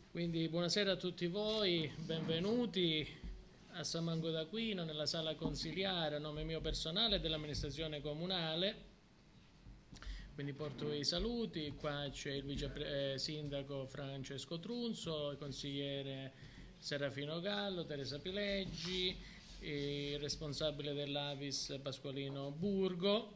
Quindi buonasera a tutti voi, benvenuti a San Mango d'Aquino nella sala consiliare a nome mio personale e dell'amministrazione comunale. Quindi porto i saluti, qua c'è il vice sindaco Francesco Trunzo, il consigliere Serafino Gallo, Teresa Pileggi, il responsabile dell'Avis Pasqualino Burgo.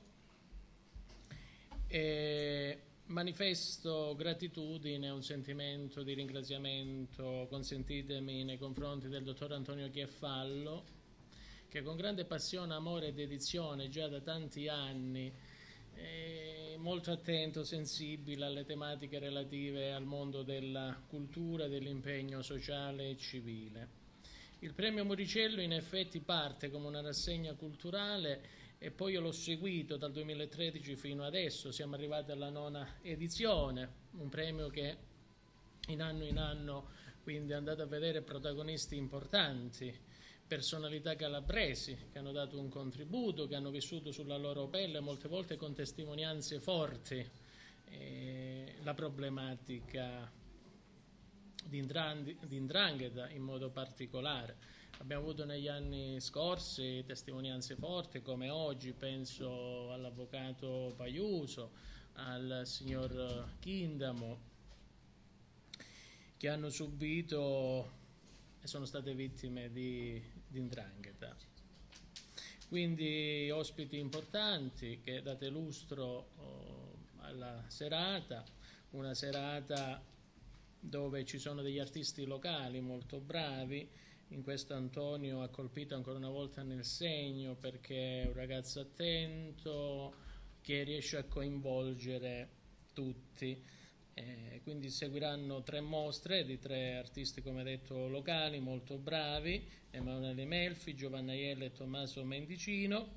E manifesto gratitudine e un sentimento di ringraziamento, consentitemi, nei confronti del dottor Antonio Chieffallo, che con grande passione, amore e dedizione già da tanti anni è molto attento, sensibile alle tematiche relative al mondo della cultura e dell'impegno sociale e civile. Il premio Moricello in effetti parte come una rassegna culturale e poi io l'ho seguito dal 2013 fino adesso, siamo arrivati alla 9ª edizione, un premio che in anno quindi è andato a vedere protagonisti importanti, personalità calabresi che hanno dato un contributo, che hanno vissuto sulla loro pelle molte volte con testimonianze forti la problematica di 'ndrangheta in modo particolare. Abbiamo avuto negli anni scorsi testimonianze forti come oggi, penso all'avvocato Paiuso, al signor Chindamo, che hanno subito e sono state vittime di 'ndrangheta. Quindi ospiti importanti che date lustro alla serata, una serata dove ci sono degli artisti locali molto bravi. In questo Antonio ha colpito ancora una volta nel segno perché è un ragazzo attento che riesce a coinvolgere tutti. Quindi seguiranno 3 mostre di 3 artisti, come detto, locali molto bravi: Emanuele Melfi, Giovanna Iella e Tommaso Mendicino.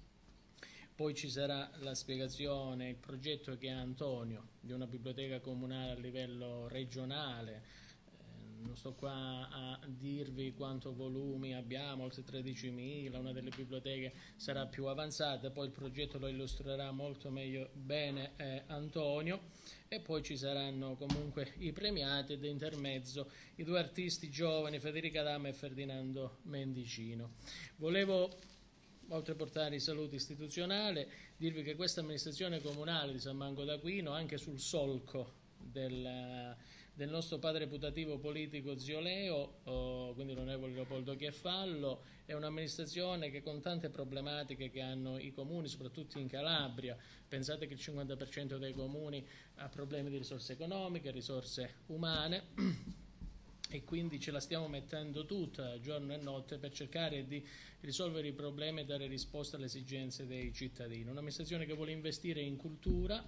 Poi ci sarà la spiegazione, il progetto che ha Antonio di una biblioteca comunale a livello regionale. Non sto qua a dirvi quanto volumi abbiamo, oltre 13.000, una delle biblioteche sarà più avanzata, poi il progetto lo illustrerà molto meglio bene Antonio, e poi ci saranno comunque i premiati ed intermezzo i 2 artisti giovani, Federica Dama e Ferdinando Mendicino. Volevo, oltre a portare i saluti istituzionali, dirvi che questa amministrazione comunale di San Mango d'Aquino, anche sul solco del nostro padre putativo politico zio Leo, quindi l'onorevole Leopoldo Chieffallo, è un'amministrazione che con tante problematiche che hanno i comuni, soprattutto in Calabria, pensate che il 50% dei comuni ha problemi di risorse economiche, risorse umane, e quindi ce la stiamo mettendo tutta giorno e notte per cercare di risolvere i problemi e dare risposta alle esigenze dei cittadini. Un'amministrazione che vuole investire in cultura,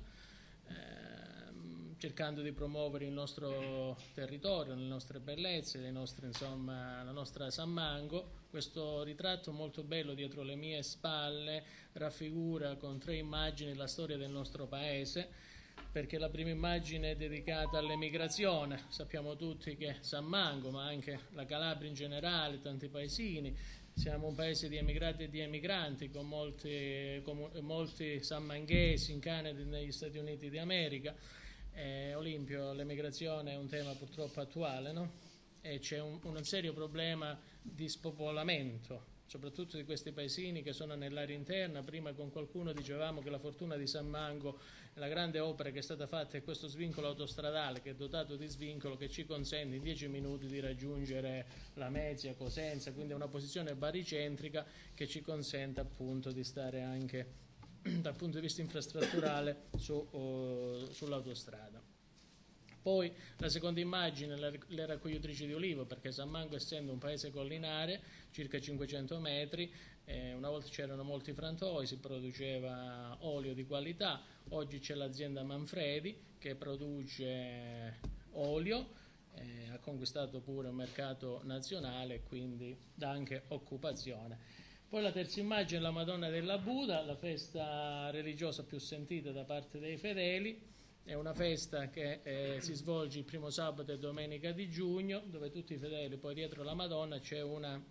cercando di promuovere il nostro territorio, le nostre bellezze, la nostra San Mango. Questo ritratto molto bello dietro le mie spalle raffigura con 3 immagini la storia del nostro paese, perché la prima immagine è dedicata all'emigrazione. Sappiamo tutti che San Mango, ma anche la Calabria in generale, tanti paesini, siamo un paese di emigrati e di emigranti, con molti sammanghesi in Canada e negli Stati Uniti d'America. Olimpio, l'emigrazione è un tema purtroppo attuale, no? E c'è un serio problema di spopolamento, soprattutto di questi paesini che sono nell'area interna. Prima con qualcuno dicevamo che la fortuna di San Mango, la grande opera che è stata fatta, è questo svincolo autostradale che è dotato di svincolo che ci consente in 10 minuti di raggiungere la Lamezia, Cosenza, quindi è una posizione baricentrica che ci consente appunto di stare anche dal punto di vista infrastrutturale sull'autostrada. Poi la seconda immagine, le raccoglitrici di olivo, perché San Mango, essendo un paese collinare, circa 500 metri, una volta c'erano molti frantoi, si produceva olio di qualità. Oggi c'è l'azienda Manfredi che produce olio, ha conquistato pure un mercato nazionale e quindi dà anche occupazione. Poi la terza immagine è la Madonna della Buda, la festa religiosa più sentita da parte dei fedeli. È una festa che si svolge il primo sabato e domenica di giugno, dove tutti i fedeli, poi dietro la Madonna c'è una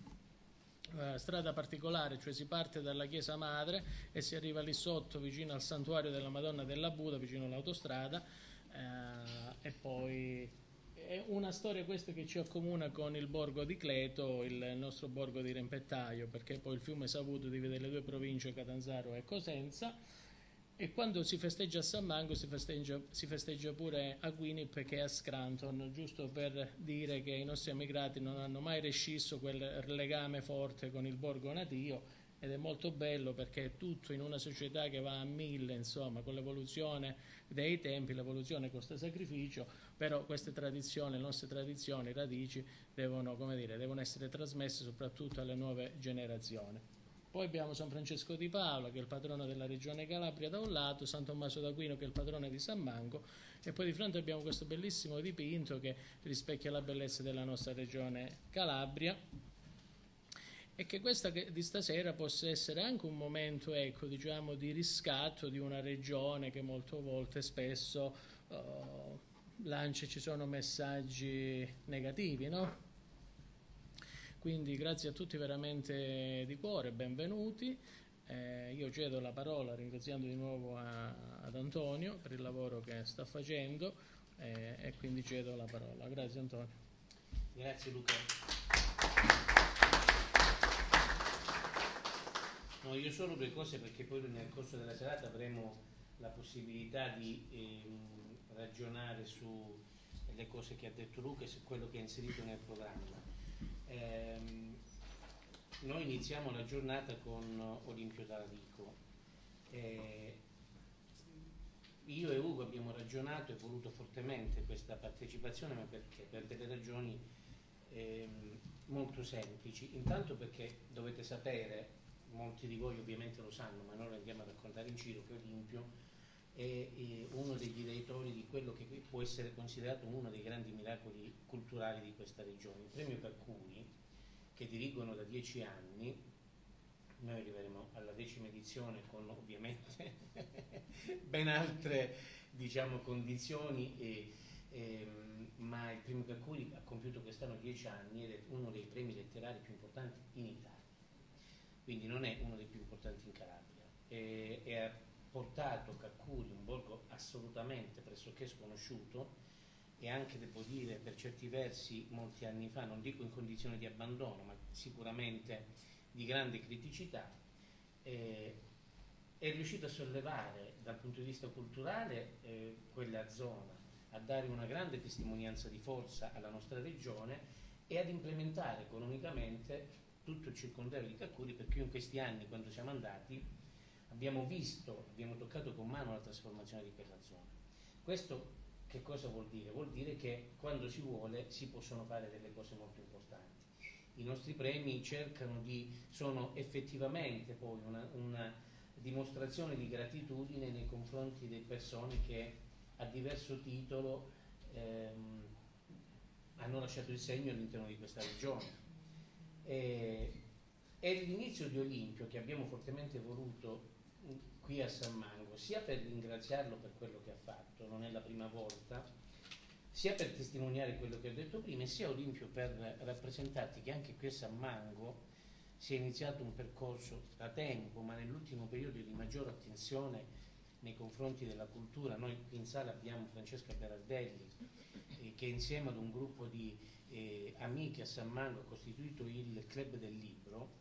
strada particolare, cioè si parte dalla chiesa madre e si arriva lì sotto vicino al santuario della Madonna della Buda, vicino all'autostrada, e poi è una storia questa che ci accomuna con il borgo di Cleto, il nostro borgo di Rempettaio, perché poi il fiume Savuto divide le due province, Catanzaro e Cosenza, e quando si festeggia a San Mango si festeggia pure a Quinip che è a Scranton, giusto per dire che i nostri emigrati non hanno mai rescisso quel legame forte con il borgo natio, ed è molto bello perché è tutto in una società che va a mille, insomma, con l'evoluzione dei tempi. L'evoluzione costa sacrificio, però queste tradizioni, le nostre tradizioni, radici, devono essere trasmesse soprattutto alle nuove generazioni. Poi abbiamo San Francesco di Paola, che è il patrono della regione Calabria da un lato, San Tommaso d'Aquino, che è il patrone di San Mango, e poi di fronte abbiamo questo bellissimo dipinto che rispecchia la bellezza della nostra regione Calabria, e che questa di stasera possa essere anche un momento, ecco, diciamo, di riscatto di una regione che molte volte, spesso, ci sono messaggi negativi, no? Quindi grazie a tutti veramente di cuore, benvenuti. Io cedo la parola ringraziando di nuovo ad Antonio per il lavoro che sta facendo, e quindi cedo la parola. Grazie Antonio. Grazie Luca. No, io solo due cose, perché poi nel corso della serata avremo la possibilità di ragionare sulle cose che ha detto Luca e su quello che ha inserito nel programma. Noi iniziamo la giornata con Olimpio Talarico. Io e Ugo abbiamo ragionato e voluto fortemente questa partecipazione, ma perché? Per delle ragioni molto semplici. Intanto perché dovete sapere, molti di voi ovviamente lo sanno, ma noi lo andiamo a raccontare in giro, che Olimpio è uno degli editori di quello che può essere considerato uno dei grandi miracoli culturali di questa regione. Il premio Carcuri, che dirigono da 10 anni, noi arriveremo alla 10ª edizione con ovviamente ben altre, diciamo, condizioni, ma il premio Carcuri ha compiuto quest'anno 10 anni ed è uno dei premi letterari più importanti in Italia, quindi non è uno dei più importanti in Calabria, e ha portato Carcuri, un borgo assolutamente pressoché sconosciuto e anche, devo dire, per certi versi molti anni fa, non dico in condizione di abbandono, ma sicuramente di grande criticità, è riuscito a sollevare dal punto di vista culturale quella zona, a dare una grande testimonianza di forza alla nostra regione e ad implementare economicamente tutto il circondario di Carcuri, perché in questi anni, quando siamo andati, abbiamo toccato con mano la trasformazione di quella zona. Questo che cosa vuol dire? Vuol dire che quando si vuole si possono fare delle cose molto importanti. I nostri premi sono effettivamente poi una dimostrazione di gratitudine nei confronti delle persone che a diverso titolo hanno lasciato il segno all'interno di questa regione. È l'inizio di Olimpio che abbiamo fortemente voluto qui a San Mango, sia per ringraziarlo per quello che ha fatto, non è la prima volta, sia per testimoniare quello che ho detto prima, e sia Olimpio per rappresentarti che anche qui a San Mango si è iniziato un percorso da tempo, ma nell'ultimo periodo di maggiore attenzione nei confronti della cultura. Noi qui in sala abbiamo Francesca Berardelli, che insieme ad un gruppo di amiche a San Mango ha costituito il Club del Libro,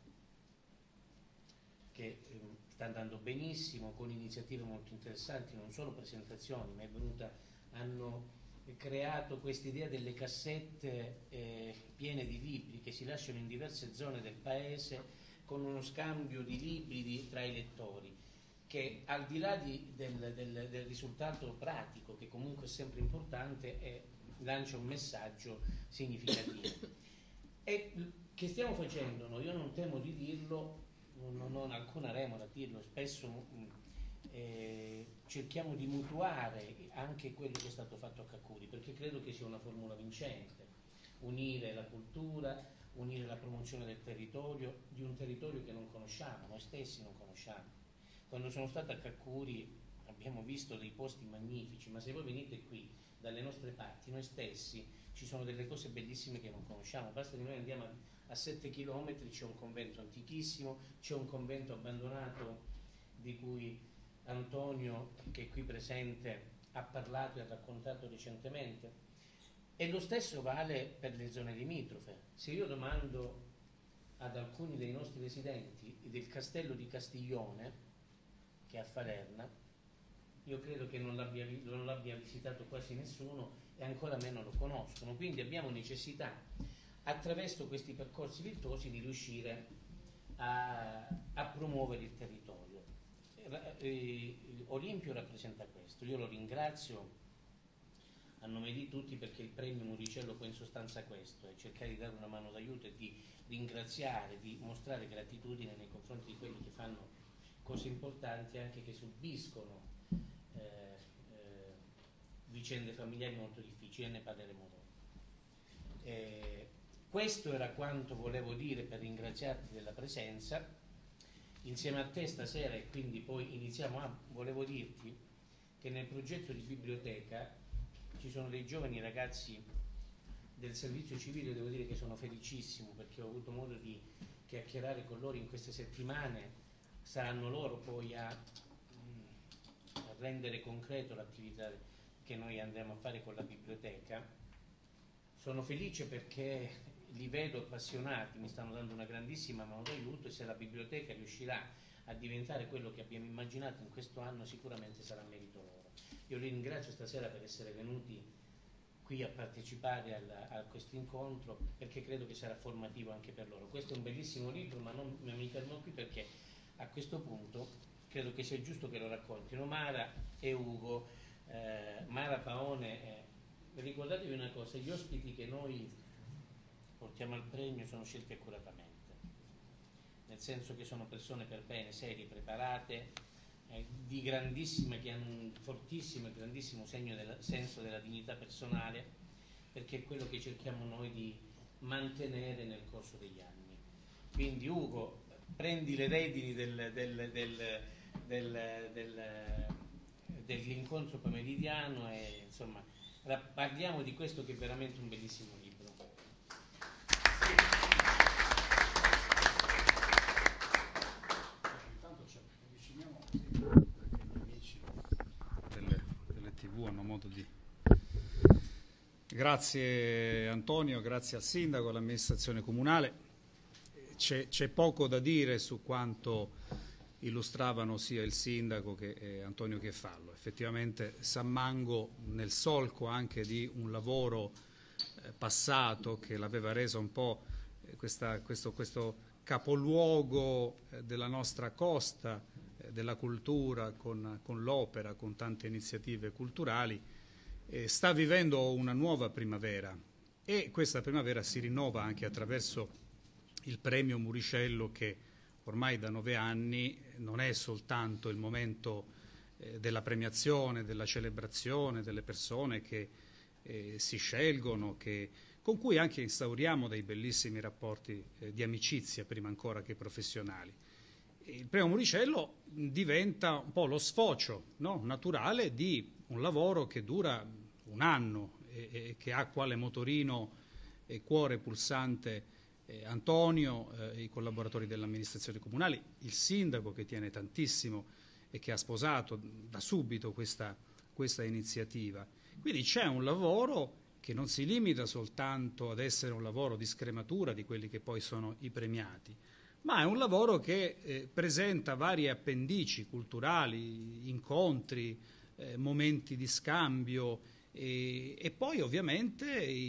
che sta andando benissimo, con iniziative molto interessanti, non solo presentazioni, ma hanno creato questa idea delle cassette piene di libri che si lasciano in diverse zone del paese, con uno scambio di libri tra i lettori, che al di là del risultato pratico, che comunque è sempre importante, lancia un messaggio significativo. E che stiamo facendo noi? Io non temo di dirlo, non ho alcuna remora a dirlo, spesso cerchiamo di mutuare anche quello che è stato fatto a Carcuri, perché credo che sia una formula vincente: unire la cultura, unire la promozione del territorio, di un territorio che non conosciamo, noi stessi non conosciamo. Quando sono stato a Carcuri abbiamo visto dei posti magnifici, ma se voi venite qui dalle nostre parti, noi stessi, ci sono delle cose bellissime che non conosciamo. Basta che noi andiamo a 7 chilometri, c'è un convento antichissimo, c'è un convento abbandonato di cui Antonio, che è qui presente, ha parlato e ha raccontato recentemente. E lo stesso vale per le zone limitrofe. Se io domando ad alcuni dei nostri residenti del castello di Castiglione, che è a Falerna, io credo che non l'abbia visitato quasi nessuno e ancora meno lo conoscono. Quindi abbiamo necessità, attraverso questi percorsi virtuosi, di riuscire a promuovere il territorio. Olimpio rappresenta questo. Io lo ringrazio a nome di tutti, perché il premio Muricello poi in sostanza questo, è cercare di dare una mano d'aiuto e di ringraziare, di mostrare gratitudine nei confronti di quelli che fanno cose importanti, anche che subiscono vicende familiari molto difficili, e ne parleremo dopo. Questo era quanto volevo dire per ringraziarti della presenza insieme a te stasera, e quindi poi volevo dirti che nel progetto di biblioteca ci sono dei giovani ragazzi del servizio civile, devo dire che sono felicissimo perché ho avuto modo di chiacchierare con loro in queste settimane. Saranno loro poi a rendere concreto l'attività che noi andremo a fare con la biblioteca. Sono felice perché li vedo appassionati, mi stanno dando una grandissima mano d'aiuto, e se la biblioteca riuscirà a diventare quello che abbiamo immaginato in questo anno, sicuramente sarà merito loro. Io li ringrazio stasera per essere venuti qui a partecipare a questo incontro, perché credo che sarà formativo anche per loro. Questo è un bellissimo libro, ma non mi fermo qui, perché a questo punto credo che sia giusto che lo raccontino Mara e Ugo. Mara Paone, ricordatevi una cosa: gli ospiti che noi portiamo al premio sono scelti accuratamente, nel senso che sono persone per bene, serie, preparate, di grandissima, che hanno un fortissimo e grandissimo senso della dignità personale, perché è quello che cerchiamo noi di mantenere nel corso degli anni. Quindi Ugo, prendi le redini dell'incontro pomeridiano e insomma parliamo di questo, che è veramente un bellissimo libro. Intanto ci avviciniamo così anche gli amici delle TV hanno modo di... Grazie Antonio, grazie al sindaco, all'amministrazione comunale. C'è poco da dire su quanto illustravano sia il sindaco che Antonio Chefallo. Effettivamente San Mango, nel solco anche di un lavoro passato che l'aveva reso un po' questo capoluogo della nostra costa, della cultura, con l'opera, con tante iniziative culturali, sta vivendo una nuova primavera, e questa primavera si rinnova anche attraverso il premio Muricello, che ormai da 9 anni non è soltanto il momento della premiazione, della celebrazione delle persone che si scelgono, con cui anche instauriamo dei bellissimi rapporti di amicizia, prima ancora che professionali. Il premio Muricello diventa un po' lo sfocio, no? Naturale di un lavoro che dura un anno e che ha quale motorino e cuore pulsante Antonio, i collaboratori dell'amministrazione comunale, il sindaco che tiene tantissimo e che ha sposato da subito questa iniziativa. Quindi c'è un lavoro che non si limita soltanto ad essere un lavoro di scrematura di quelli che poi sono i premiati, ma è un lavoro che presenta varie appendici culturali, incontri, momenti di scambio, e poi ovviamente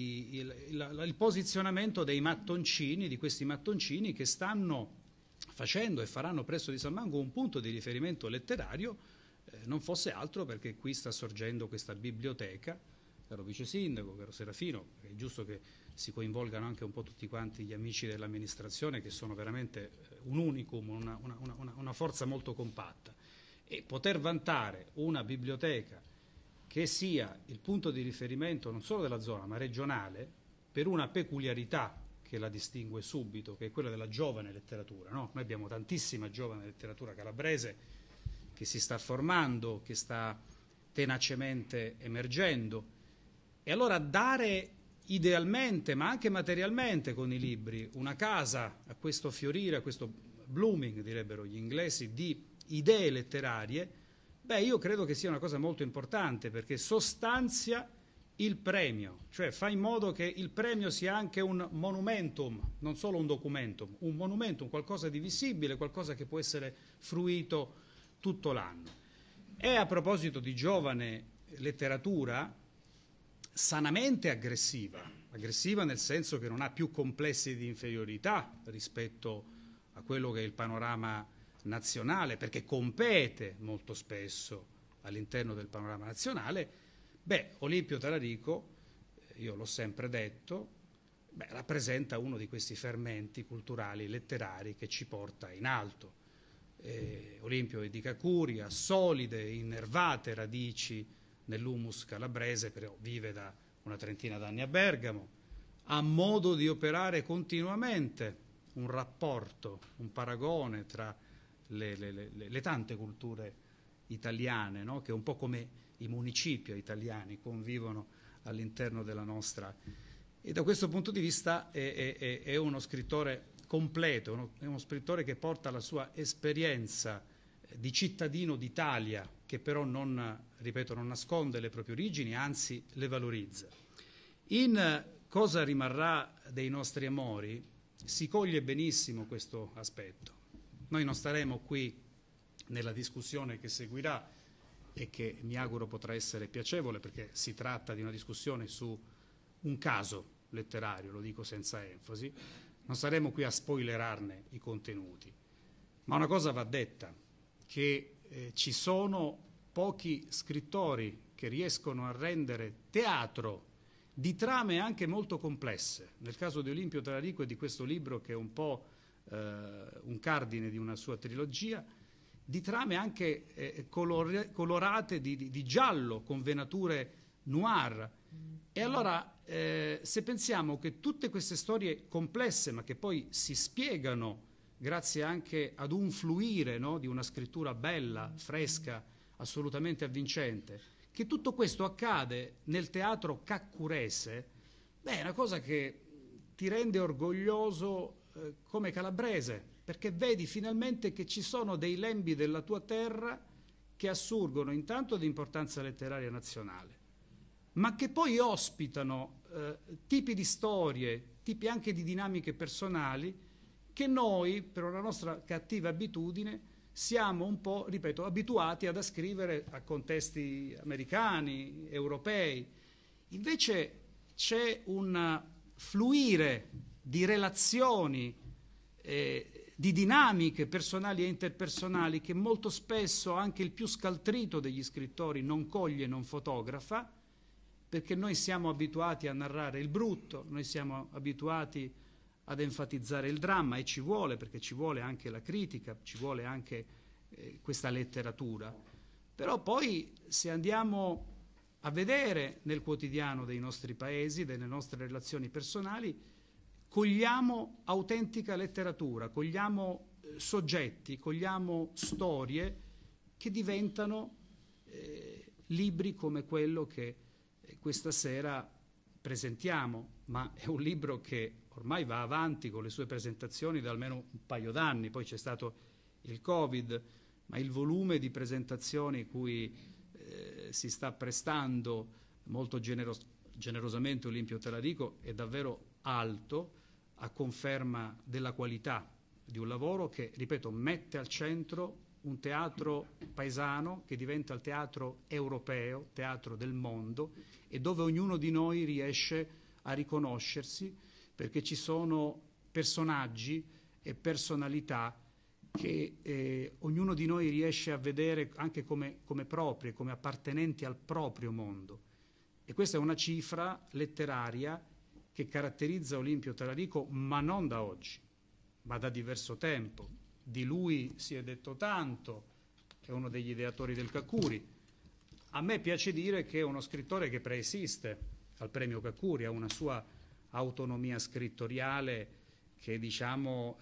il posizionamento dei mattoncini, di questi mattoncini che stanno facendo e faranno presso di San Mango un punto di riferimento letterario, non fosse altro perché qui sta sorgendo questa biblioteca. Caro vice sindaco, caro Serafino, è giusto che si coinvolgano anche un po' tutti quanti gli amici dell'amministrazione, che sono veramente un unicum, una forza molto compatta, e poter vantare una biblioteca che sia il punto di riferimento non solo della zona ma regionale, per una peculiarità che la distingue subito, che è quella della giovane letteratura, no? Noi abbiamo tantissima giovane letteratura calabrese che si sta formando, che sta tenacemente emergendo, e allora dare idealmente ma anche materialmente con i libri una casa a questo fiorire, a questo blooming, direbbero gli inglesi, di idee letterarie, io credo che sia una cosa molto importante, perché sostanzia il premio, cioè fa in modo che il premio sia anche un monumentum, non solo un documentum, un monumentum, qualcosa di visibile, qualcosa che può essere fruito tutto l'anno. E a proposito di giovane letteratura, sanamente aggressiva nel senso che non ha più complessi di inferiorità rispetto a quello che è il panorama nazionale, perché compete molto spesso all'interno del panorama nazionale. Olimpio Talarico, io l'ho sempre detto, rappresenta uno di questi fermenti culturali, letterari che ci porta in alto. Olimpio è di Cacuria, solide, innervate radici nell'humus calabrese, però vive da una trentina d'anni a Bergamo, ha modo di operare continuamente un rapporto, un paragone tra le tante culture italiane, no? Che è un po' come i municipi italiani convivono all'interno della nostra. E da questo punto di vista è uno scrittore completo, è uno scrittore che porta la sua esperienza di cittadino d'Italia, che però non nasconde le proprie origini, anzi le valorizza. In Cosa rimarrà dei nostri amori si coglie benissimo questo aspetto. Noi non staremo qui nella discussione che seguirà e che mi auguro potrà essere piacevole, perché si tratta di una discussione su un caso letterario, lo dico senza enfasi, non saremo qui a spoilerarne i contenuti, ma una cosa va detta, che ci sono pochi scrittori che riescono a rendere teatro di trame anche molto complesse. Nel caso di Olimpio Talarico e di questo libro, che è un po' un cardine di una sua trilogia, di trame anche colorate di giallo, con venature noir. E allora, se pensiamo che tutte queste storie complesse, ma che poi si spiegano grazie anche ad un fluire, no, di una scrittura bella, fresca, assolutamente avvincente, che tutto questo accade nel teatro caccurese, è una cosa che ti rende orgoglioso come calabrese, perché vedi finalmente che ci sono dei lembi della tua terra che assurgono intanto di importanza letteraria nazionale, ma che poi ospitano tipi di storie, tipi anche di dinamiche personali, che noi, per una nostra cattiva abitudine, siamo un po', ripeto, abituati ad ascrivere a contesti americani, europei. Invece c'è un fluire di relazioni, di dinamiche personali e interpersonali che molto spesso anche il più scaltrito degli scrittori non coglie, non fotografa, perché noi siamo abituati a narrare il brutto, noi siamo abituati ad enfatizzare il dramma, e ci vuole, perché ci vuole anche la critica, ci vuole anche questa letteratura. Però poi, se andiamo a vedere nel quotidiano dei nostri paesi, delle nostre relazioni personali, cogliamo autentica letteratura, cogliamo soggetti, cogliamo storie che diventano libri come quello che questa sera presentiamo, ma è un libro che ormai va avanti con le sue presentazioni da almeno un paio d'anni, poi c'è stato il Covid, ma il volume di presentazioni cui si sta prestando molto generosamente Olimpio Talarico è davvero alto, a conferma della qualità di un lavoro che, ripeto, mette al centro un teatro paesano che diventa il teatro europeo, teatro del mondo, e dove ognuno di noi riesce a riconoscersi, perché ci sono personaggi e personalità che ognuno di noi riesce a vedere anche come proprie, come appartenenti al proprio mondo. E questa è una cifra letteraria che caratterizza Olimpio Talarico, ma non da oggi, ma da diverso tempo. Di lui si è detto tanto, è uno degli ideatori del Cacuri. A me piace dire che è uno scrittore che preesiste al premio Cacuri, ha una sua autonomia scrittoriale che, diciamo,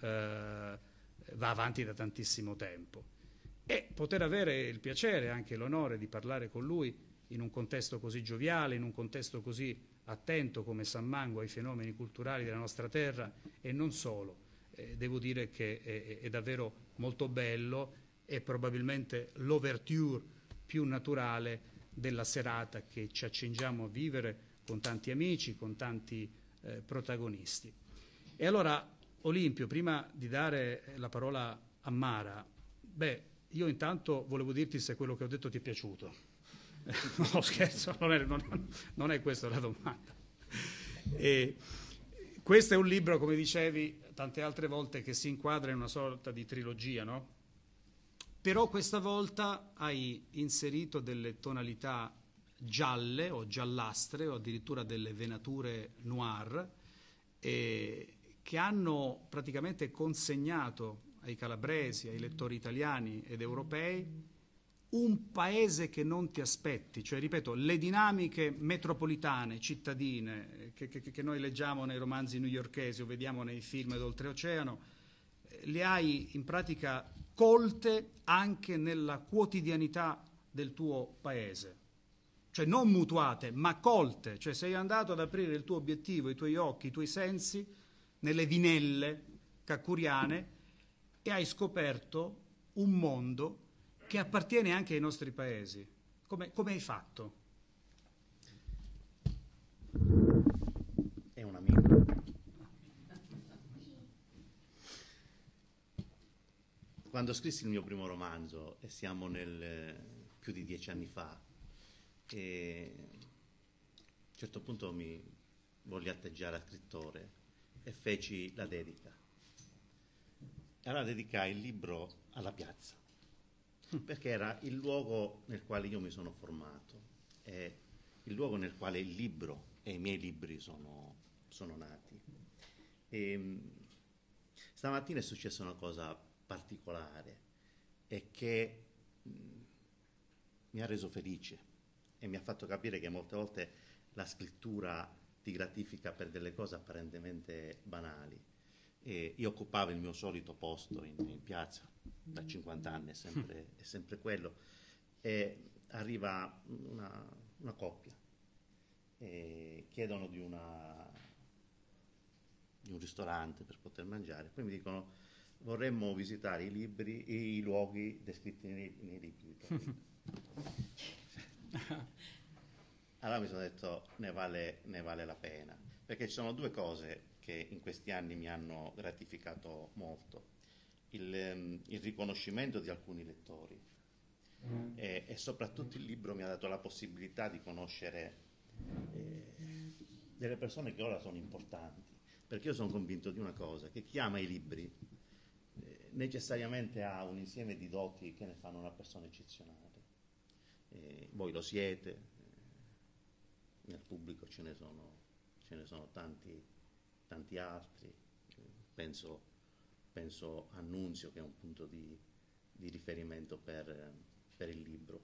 va avanti da tantissimo tempo. E poter avere il piacere, anche l'onore di parlare con lui in un contesto così gioviale, in un contesto così attento come San Mango ai fenomeni culturali della nostra terra, e non solo, devo dire che è davvero molto bello, e probabilmente l'ouverture più naturale della serata che ci accingiamo a vivere con tanti amici, con tanti protagonisti. E allora, Olimpio, prima di dare la parola a Mara, io intanto volevo dirti se quello che ho detto ti è piaciuto. No, scherzo, non è questa la domanda. Questo è un libro, come dicevi tante altre volte, che si inquadra in una sorta di trilogia, no? Però questa volta hai inserito delle tonalità gialle o giallastre o addirittura delle venature noir che hanno praticamente consegnato ai calabresi, ai lettori italiani ed europei un paese che non ti aspetti, cioè ripeto, le dinamiche metropolitane, cittadine, che noi leggiamo nei romanzi newyorkesi o vediamo nei film d'oltreoceano, le hai in pratica colte anche nella quotidianità del tuo paese, cioè non mutuate, ma colte, cioè sei andato ad aprire il tuo obiettivo, i tuoi occhi, i tuoi sensi, nelle vinelle caccuriane e hai scoperto un mondo che appartiene anche ai nostri paesi. Come hai fatto? È un amico. Quando scrissi il mio primo romanzo, e siamo nel più di 10 anni fa, e a un certo punto mi volli atteggiare a scrittore e feci la dedica. E allora dedicai il libro alla piazza, perché era il luogo nel quale io mi sono formato, è il luogo nel quale il libro e i miei libri sono nati. E stamattina è successa una cosa particolare e che mi ha reso felice e mi ha fatto capire che molte volte la scrittura ti gratifica per delle cose apparentemente banali. E io occupavo il mio solito posto in piazza da 50 anni, è sempre quello, e arriva una coppia e chiedono di un ristorante per poter mangiare, poi mi dicono vorremmo visitare i luoghi descritti nei libri. Allora mi sono detto ne vale la pena, perché ci sono due cose che in questi anni mi hanno gratificato molto: il riconoscimento di alcuni lettori e soprattutto il libro mi ha dato la possibilità di conoscere delle persone che ora sono importanti, perché io sono convinto di una cosa, che chi ama i libri necessariamente ha un insieme di doti che ne fanno una persona eccezionale. Voi lo siete, nel pubblico ce ne sono tanti altri, penso a Nunzio, che è un punto di riferimento per il libro.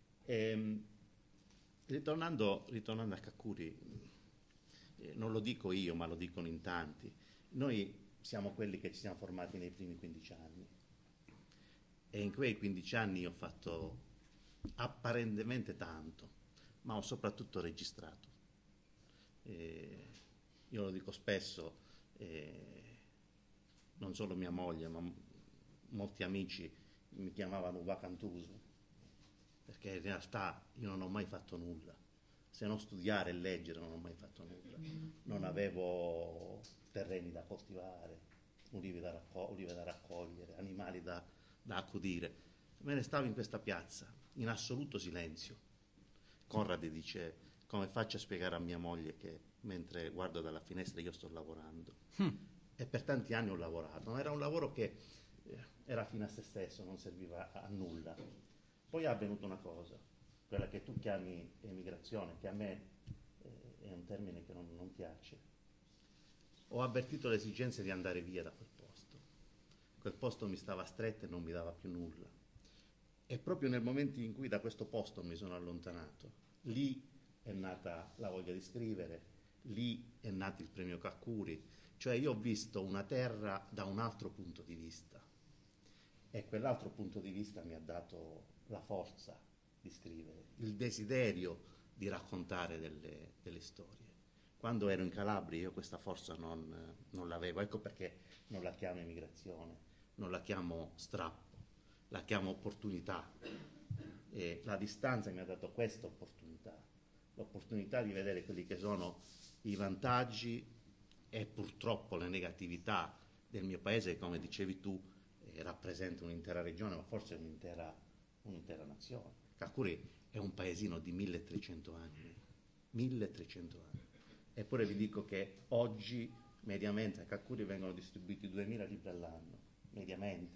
Ritornando a Kakkuri, non lo dico io, ma lo dicono in tanti, noi siamo quelli che ci siamo formati nei primi 15 anni e in quei 15 anni io ho fatto apparentemente tanto, ma ho soprattutto registrato. Io lo dico spesso, non solo mia moglie, ma molti amici mi chiamavano Vacantuso, perché in realtà io non ho mai fatto nulla, se non studiare e leggere non ho mai fatto nulla, non avevo terreni da coltivare, ulive da raccogliere, animali da accudire, me ne stavo in questa piazza in assoluto silenzio. Conrad dice: come faccio a spiegare a mia moglie che mentre guardo dalla finestra io sto lavorando? E per tanti anni ho lavorato, ma era un lavoro che era fine a se stesso, non serviva a nulla. Poi è avvenuta una cosa, quella che tu chiami emigrazione, che a me è un termine che non piace. Ho avvertito l'esigenza di andare via da quel posto. Quel posto mi stava stretto e non mi dava più nulla. E proprio nel momento in cui da questo posto mi sono allontanato, lì è nata la voglia di scrivere, lì è nato il premio Kakkuri, cioè io ho visto una terra da un altro punto di vista e quell'altro punto di vista mi ha dato la forza di scrivere, il desiderio di raccontare delle storie. Quando ero in Calabria io questa forza non l'avevo, ecco perché non la chiamo emigrazione, non la chiamo strappo, la chiamo opportunità, e la distanza mi ha dato questa opportunità l'opportunità di vedere quelli che sono i vantaggi e purtroppo le negatività del mio paese, che come dicevi tu rappresenta un'intera regione, ma forse un'intera nazione. Kakuri è un paesino di 1300 anni, 1300 anni. Eppure vi dico che oggi mediamente a Kakuri vengono distribuiti 2000 libri all'anno, mediamente.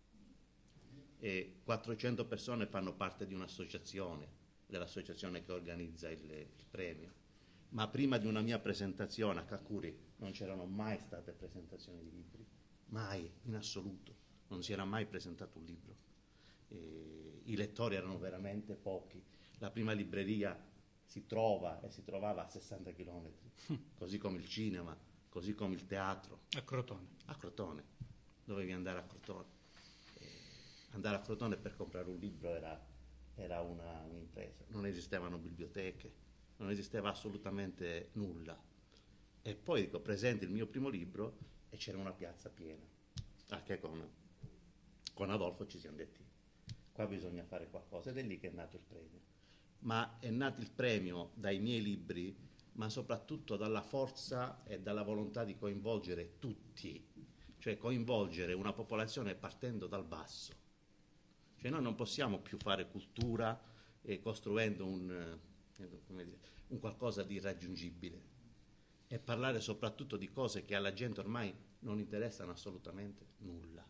E 400 persone fanno parte di un'associazione, dell'associazione che organizza il premio. Ma prima di una mia presentazione a Kakuri non c'erano mai state presentazioni di libri, mai, in assoluto, non si era mai presentato un libro. I lettori erano veramente pochi. La prima libreria si trovava a 60 chilometri, così come il cinema, così come il teatro. A Crotone. A Crotone, dovevi andare a Crotone. Andare a Crotone per comprare un libro era un'impresa. Non esistevano biblioteche, non esisteva assolutamente nulla. E poi dico, presento il mio primo libro e c'era una piazza piena. Anche con Adolfo ci siamo detti, qua bisogna fare qualcosa, ed è lì che è nato il premio. Ma è nato il premio dai miei libri, ma soprattutto dalla forza e dalla volontà di coinvolgere tutti, cioè coinvolgere una popolazione partendo dal basso. Cioè noi non possiamo più fare cultura costruendo un qualcosa di irraggiungibile, e parlare soprattutto di cose che alla gente ormai non interessano assolutamente nulla.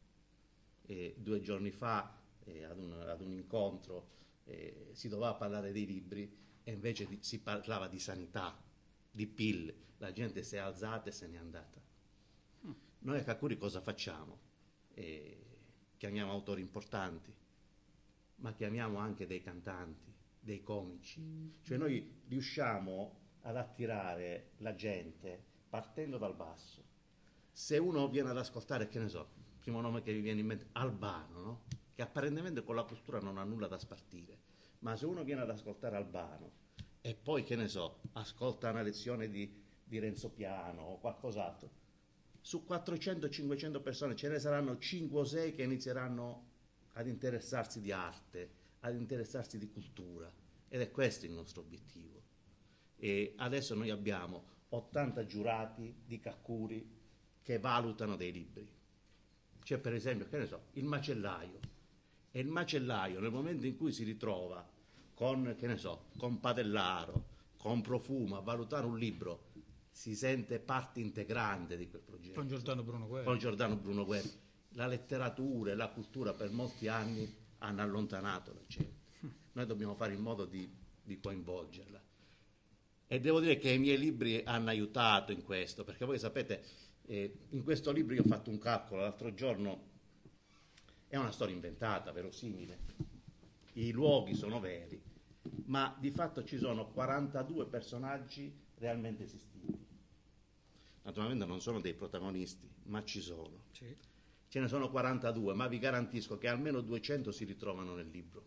2 giorni fa ad un incontro si doveva parlare dei libri e invece si parlava di sanità, di PIL. La gente si è alzata e se n'è andata. Noi a Kakuri cosa facciamo? Chiamiamo autori importanti, ma chiamiamo anche dei cantanti, dei comici. Cioè noi riusciamo ad attirare la gente partendo dal basso. Se uno viene ad ascoltare, che ne so, il primo nome che vi viene in mente, Albano, no? Che apparentemente con la cultura non ha nulla da spartire, ma se uno viene ad ascoltare Albano e poi, che ne so, ascolta una lezione di Renzo Piano o qualcos'altro, su 400-500 persone ce ne saranno 5 o 6 che inizieranno ad interessarsi di arte, ad interessarsi di cultura, ed è questo il nostro obiettivo. E adesso noi abbiamo 80 giurati di Kakuri che valutano dei libri. C'è per esempio, che ne so, il macellaio. E il macellaio nel momento in cui si ritrova con, che ne so, con Padellaro, con Profumo a valutare un libro, si sente parte integrante di quel progetto. Con Giordano Bruno Guerra. Con Giordano Bruno Guerra. La letteratura e la cultura per molti anni hanno allontanato la gente. Noi dobbiamo fare in modo di coinvolgerla. E devo dire che i miei libri hanno aiutato in questo, perché voi sapete, in questo libro io ho fatto un calcolo l'altro giorno, è una storia inventata, verosimile, i luoghi sono veri, ma di fatto ci sono 42 personaggi realmente esistiti. Naturalmente non sono dei protagonisti, ma ci sono. Sì. Ce ne sono 42, ma vi garantisco che almeno 200 si ritrovano nel libro.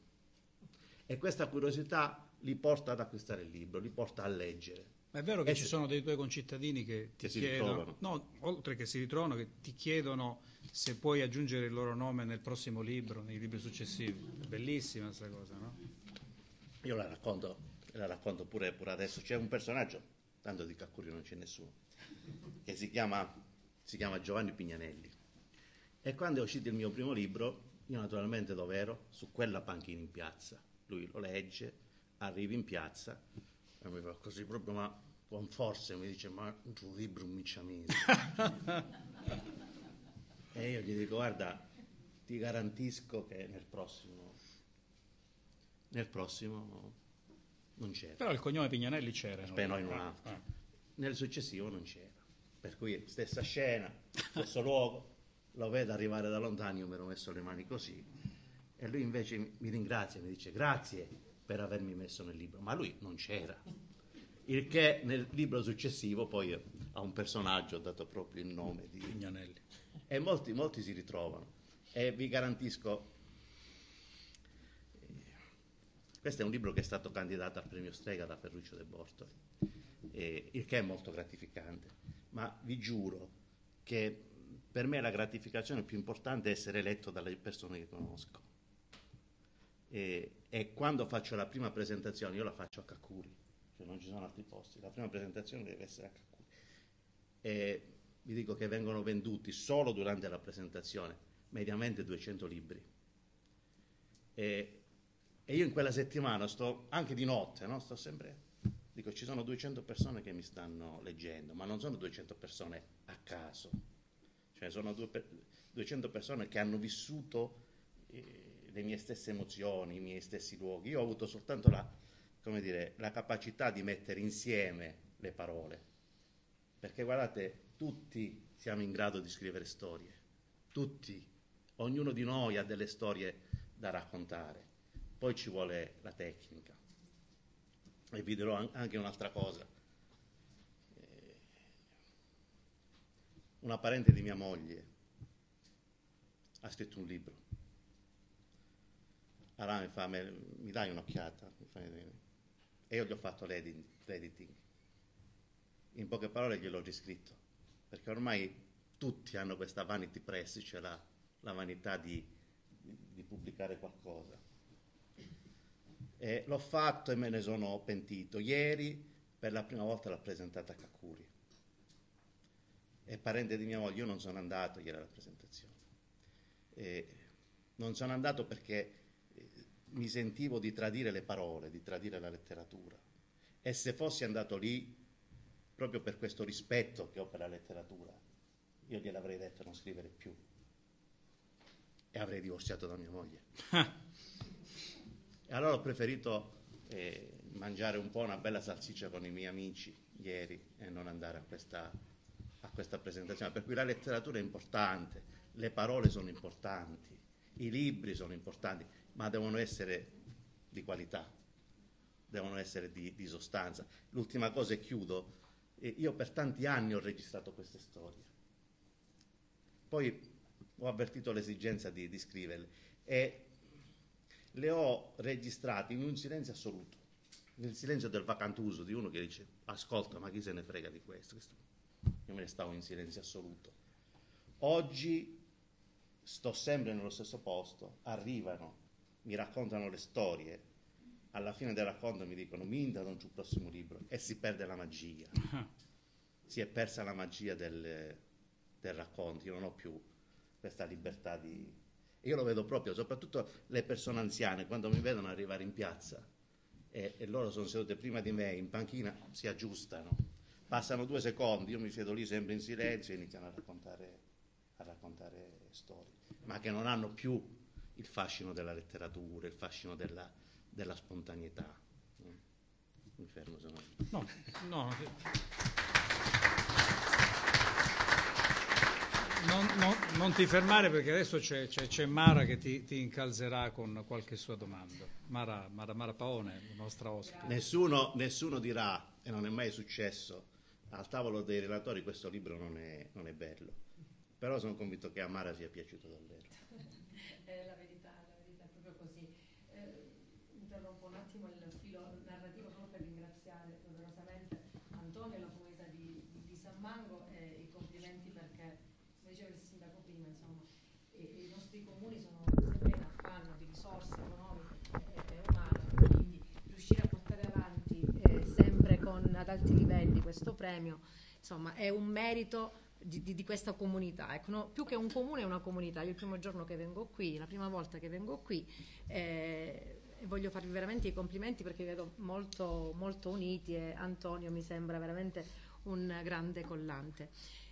E questa curiosità li porta ad acquistare il libro, li porta a leggere. Ma è vero che ci sono dei tuoi concittadini che ti chiedono, no, oltre che si ritrovano, che ti chiedono se puoi aggiungere il loro nome nel prossimo libro, nei libri successivi. È bellissima questa cosa, no? Io la racconto pure adesso. C'è un personaggio, tanto di Kakuri non c'è nessuno, che si chiama Giovanni Pignanelli. E quando è uscito il mio primo libro, io naturalmente dov'ero? Su quella panchina in piazza. Lui lo legge, arriva in piazza e mi fa così proprio, ma con forza mi dice, ma un libro un micciamese. E io gli dico, guarda, ti garantisco che nel prossimo non c'era. Però il cognome Pignanelli c'era. No, in un altro. Nel successivo non c'era. Per cui stessa scena, stesso luogo, lo vedo arrivare da lontano, io mi ero messo le mani così, e lui invece mi ringrazia, mi dice grazie per avermi messo nel libro, ma lui non c'era. Il che nel libro successivo poi a un personaggio ho dato proprio il nome di Pignanelli. E molti si ritrovano. E vi garantisco, questo è un libro che è stato candidato al premio Strega da Ferruccio De Bortoli, il che è molto gratificante, ma vi giuro che per me la gratificazione più importante è essere letto dalle persone che conosco. E quando faccio la prima presentazione, io la faccio a Kakuri, cioè non ci sono altri posti, la prima presentazione deve essere a Caccuri. E vi dico che vengono venduti solo durante la presentazione mediamente 200 libri. E io in quella settimana sto anche di notte, no? Sto sempre, dico, ci sono 200 persone che mi stanno leggendo, ma non sono 200 persone a caso, cioè sono 200 persone che hanno vissuto le mie stesse emozioni, i miei stessi luoghi. Io ho avuto soltanto la capacità di mettere insieme le parole, perché guardate, tutti siamo in grado di scrivere storie, tutti, ognuno di noi ha delle storie da raccontare, poi ci vuole la tecnica. E vi dirò anche un'altra cosa. Una parente di mia moglie ha scritto un libro. Allora mi fa, mi dai un'occhiata? E io gli ho fatto l'editing. In poche parole gliel'ho riscritto, perché ormai tutti hanno questa vanity press, cioè la vanità di pubblicare qualcosa. E l'ho fatto e me ne sono pentito. Ieri per la prima volta l'ho presentata a Caccuri. È parente di mia moglie, io non sono andato ieri alla presentazione. Non sono andato perché mi sentivo di tradire le parole, di tradire la letteratura. E se fossi andato lì, proprio per questo rispetto che ho per la letteratura, io gliel'avrei detto non scrivere più. E avrei divorziato da mia moglie. E allora ho preferito mangiare un po' una bella salsiccia con i miei amici ieri e non andare a questa presentazione. Per cui la letteratura è importante, le parole sono importanti, i libri sono importanti, ma devono essere di qualità, devono essere di sostanza. L'ultima cosa, e chiudo, io per tanti anni ho registrato queste storie, poi ho avvertito l'esigenza di scriverle e le ho registrate in un silenzio assoluto, nel silenzio del vacantuso, di uno che dice ascolta, ma chi se ne frega di questo? Io me ne stavo in silenzio assoluto. Oggi sto sempre nello stesso posto, arrivano, mi raccontano le storie, alla fine del racconto mi dicono mi indano sul prossimo libro, e si perde la magia. Si è persa la magia del racconto. Io non ho più questa libertà di... Io lo vedo proprio, soprattutto le persone anziane, quando mi vedono arrivare in piazza e loro sono sedute prima di me in panchina, si aggiustano, passano 2 secondi, io mi siedo lì sempre in silenzio e iniziano a raccontare storie, ma che non hanno più il fascino della letteratura, il fascino della spontaneità. Mi fermo, se no. No. Non ti fermare, perché adesso c'è Mara che ti incalzerà con qualche sua domanda. Mara Paone, nostra ospite. Nessuno dirà, e non è mai successo, al tavolo dei relatori questo libro non è bello, però sono convinto che a Mara sia piaciuto davvero. La verità è proprio così. Interrompo un attimo il filo narrativo solo per ringraziare doverosamente Antonio e la comunità di San Mango, e i complimenti perché, come diceva il sindaco prima, insomma, i nostri comuni sono sempre in affanno di risorse economiche e umane, quindi riuscire a portare avanti sempre ad alti livelli questo premio, insomma, è un merito di questa comunità. Ecco, no? Più che un comune è una comunità. Io il primo giorno che vengo qui, la prima volta che vengo qui, voglio farvi veramente i complimenti perché vi vedo molto, molto uniti, e Antonio mi sembra veramente un grande collante.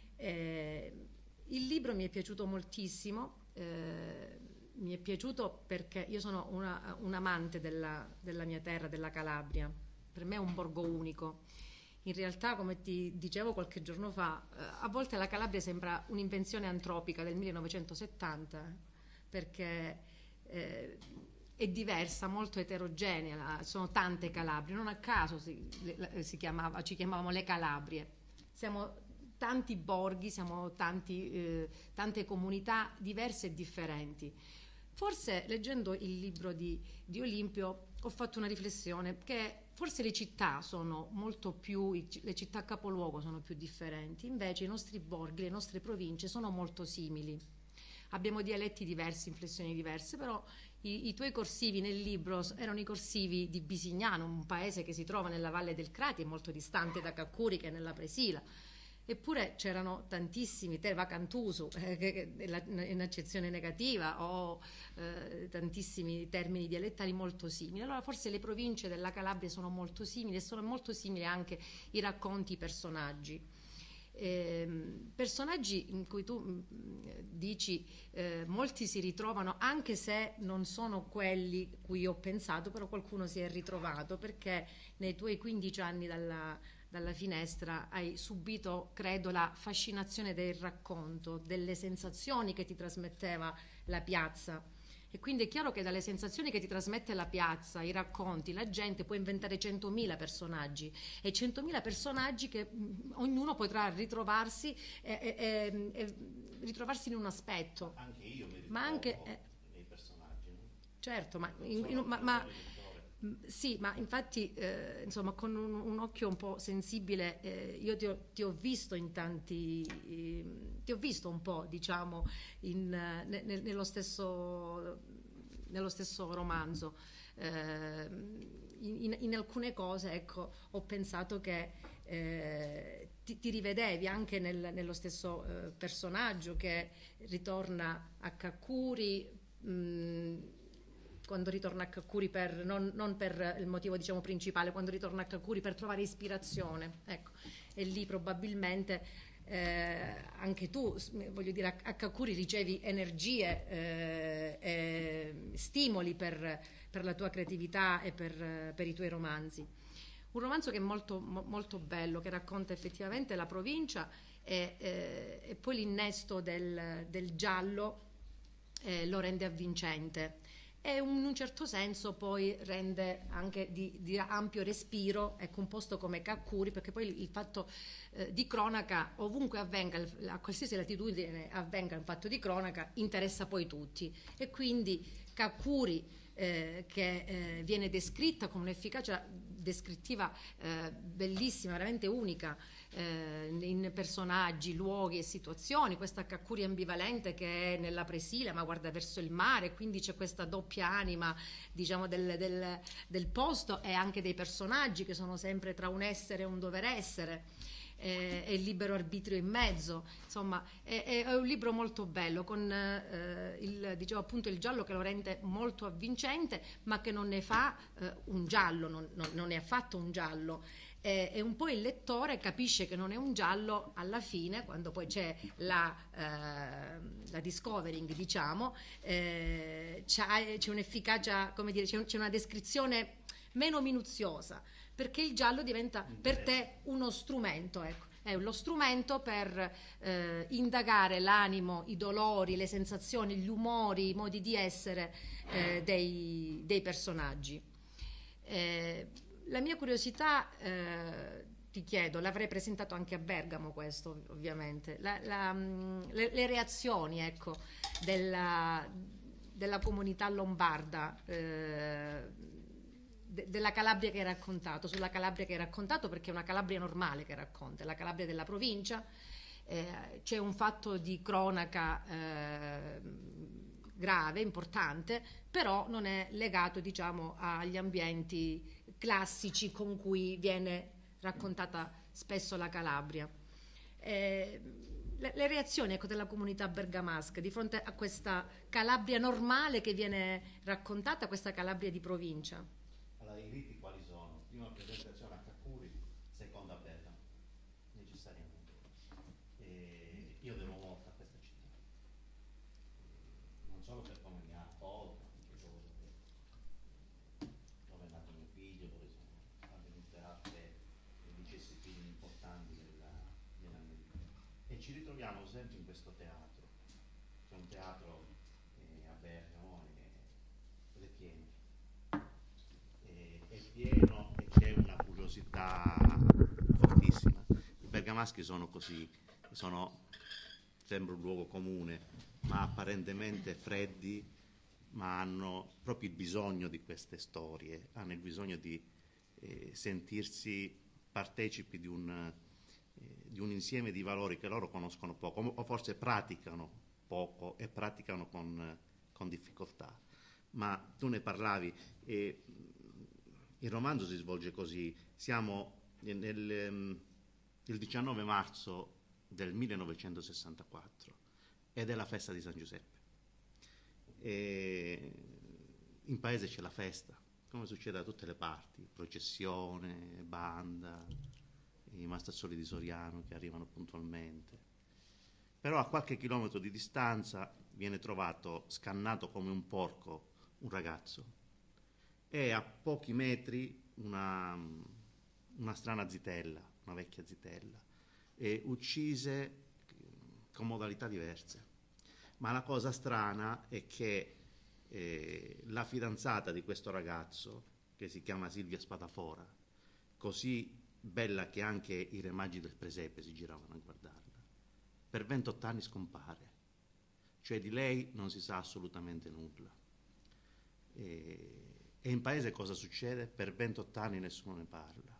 Il libro mi è piaciuto moltissimo, mi è piaciuto perché io sono un amante della mia terra, della Calabria. Per me è un borgo unico. In realtà, come ti dicevo qualche giorno fa, a volte la Calabria sembra un'invenzione antropica del 1970, perché è diversa, molto eterogenea, sono tante Calabrie, non a caso ci chiamavamo le Calabrie. Siamo tanti borghi, siamo tante comunità diverse e differenti. Forse leggendo il libro di Olimpio ho fatto una riflessione, che forse le città sono molto più, le città capoluogo sono più differenti, invece i nostri borghi, le nostre province sono molto simili. Abbiamo dialetti diversi, inflessioni diverse, però I tuoi corsivi nel libro erano i corsivi di Bisignano, un paese che si trova nella Valle del Crati, molto distante da Caccuri, che è nella Presila. Eppure c'erano tantissimi, te vacantusu, che è un'accezione negativa, o tantissimi termini dialettali molto simili. Allora forse le province della Calabria sono molto simili, e sono molto simili anche i racconti, i personaggi. Personaggi in cui tu dici molti si ritrovano, anche se non sono quelli cui ho pensato, però qualcuno si è ritrovato, perché nei tuoi 15 anni dalla finestra hai subito, credo, la fascinazione del racconto, delle sensazioni che ti trasmetteva la piazza. E quindi è chiaro che dalle sensazioni che ti trasmette la piazza, i racconti, la gente può inventare 100.000 personaggi, e 100.000 personaggi che ognuno potrà ritrovarsi e ritrovarsi in un aspetto. Anche io mi ritrovo nei personaggi, no? Certo, sì, ma infatti insomma, con un occhio un po' sensibile, io ti ho visto in tanti, ti ho visto un po', diciamo, nello stesso romanzo. In alcune cose, ecco, ho pensato che ti rivedevi anche nello stesso personaggio che ritorna a Caccuri, quando ritorna a Caccuri non per il motivo, diciamo, principale, quando ritorna a Caccuri per trovare ispirazione, ecco, e lì probabilmente anche tu, voglio dire, a Caccuri ricevi energie, stimoli per la tua creatività e per i tuoi romanzi. Un romanzo che è molto, molto bello, che racconta effettivamente la provincia e poi l'innesto del giallo lo rende avvincente. E in un certo senso poi rende anche di ampio respiro, ecco, un posto come Caccuri, perché poi il fatto di cronaca, ovunque avvenga, a qualsiasi latitudine avvenga un fatto di cronaca, interessa poi tutti, e quindi Caccuri che viene descritta con un'efficacia descrittiva bellissima, veramente unica, in personaggi, luoghi e situazioni, questa Caccuri ambivalente che è nella Presila ma guarda verso il mare, quindi c'è questa doppia anima, diciamo, del posto, e anche dei personaggi che sono sempre tra un essere e un dover essere, e il libero arbitrio in mezzo. Insomma, è un libro molto bello, con diciamo appunto il giallo che lo rende molto avvincente, ma che non ne fa un giallo, non è affatto un giallo. E un po' il lettore capisce che non è un giallo alla fine, quando poi c'è la discovering, diciamo, c'è un'efficacia, come dire, c'è una descrizione meno minuziosa, perché il giallo diventa per te uno strumento, ecco. È lo strumento per indagare l'animo, i dolori, le sensazioni, gli umori, i modi di essere dei personaggi. La mia curiosità, ti chiedo, l'avrei presentato anche a Bergamo questo, ovviamente, le reazioni, ecco, della comunità lombarda, della Calabria che hai raccontato, sulla Calabria che hai raccontato, perché è una Calabria normale che racconta, è la Calabria della provincia. C'è un fatto di cronaca grave, importante, però non è legato, diciamo, agli ambienti classici con cui viene raccontata spesso la Calabria. Le reazioni, ecco, della comunità bergamasca di fronte a questa Calabria normale che viene raccontata, questa Calabria di provincia. Allora, i riti quali sono? Prima presentazione a Caccuri, seconda a Bergamo, necessariamente. Io devo molto a questa città, non solo per come mi ha accolto, dove è nato mio figlio, dove sono avvenute altre vicissitudini importanti della mia vita. E ci ritroviamo sempre in questo teatro. C'è un teatro a Bergamo ed è pieno. È pieno e c'è una curiosità fortissima. I bergamaschi sono così, sembra un luogo comune, ma apparentemente freddi, ma hanno proprio il bisogno di queste storie, hanno il bisogno di sentirsi partecipi di un insieme di valori che loro conoscono poco, o forse praticano poco e praticano con difficoltà. ma tu ne parlavi e il romanzo si svolge così. Siamo il 19 marzo del 1964 ed è la festa di San Giuseppe. E in paese c'è la festa, come succede da tutte le parti, processione, banda, i mastazzoli di Soriano che arrivano puntualmente. Però a qualche chilometro di distanza viene trovato scannato come un porco un ragazzo e a pochi metri una strana zitella, una vecchia zitella, e uccise con modalità diverse. Ma la cosa strana è che la fidanzata di questo ragazzo, che si chiama Silvia Spadafora, così bella che anche i re magi del presepe si giravano a guardarla, per 28 anni scompare. Cioè di lei non si sa assolutamente nulla. E in paese cosa succede? Per 28 anni nessuno ne parla.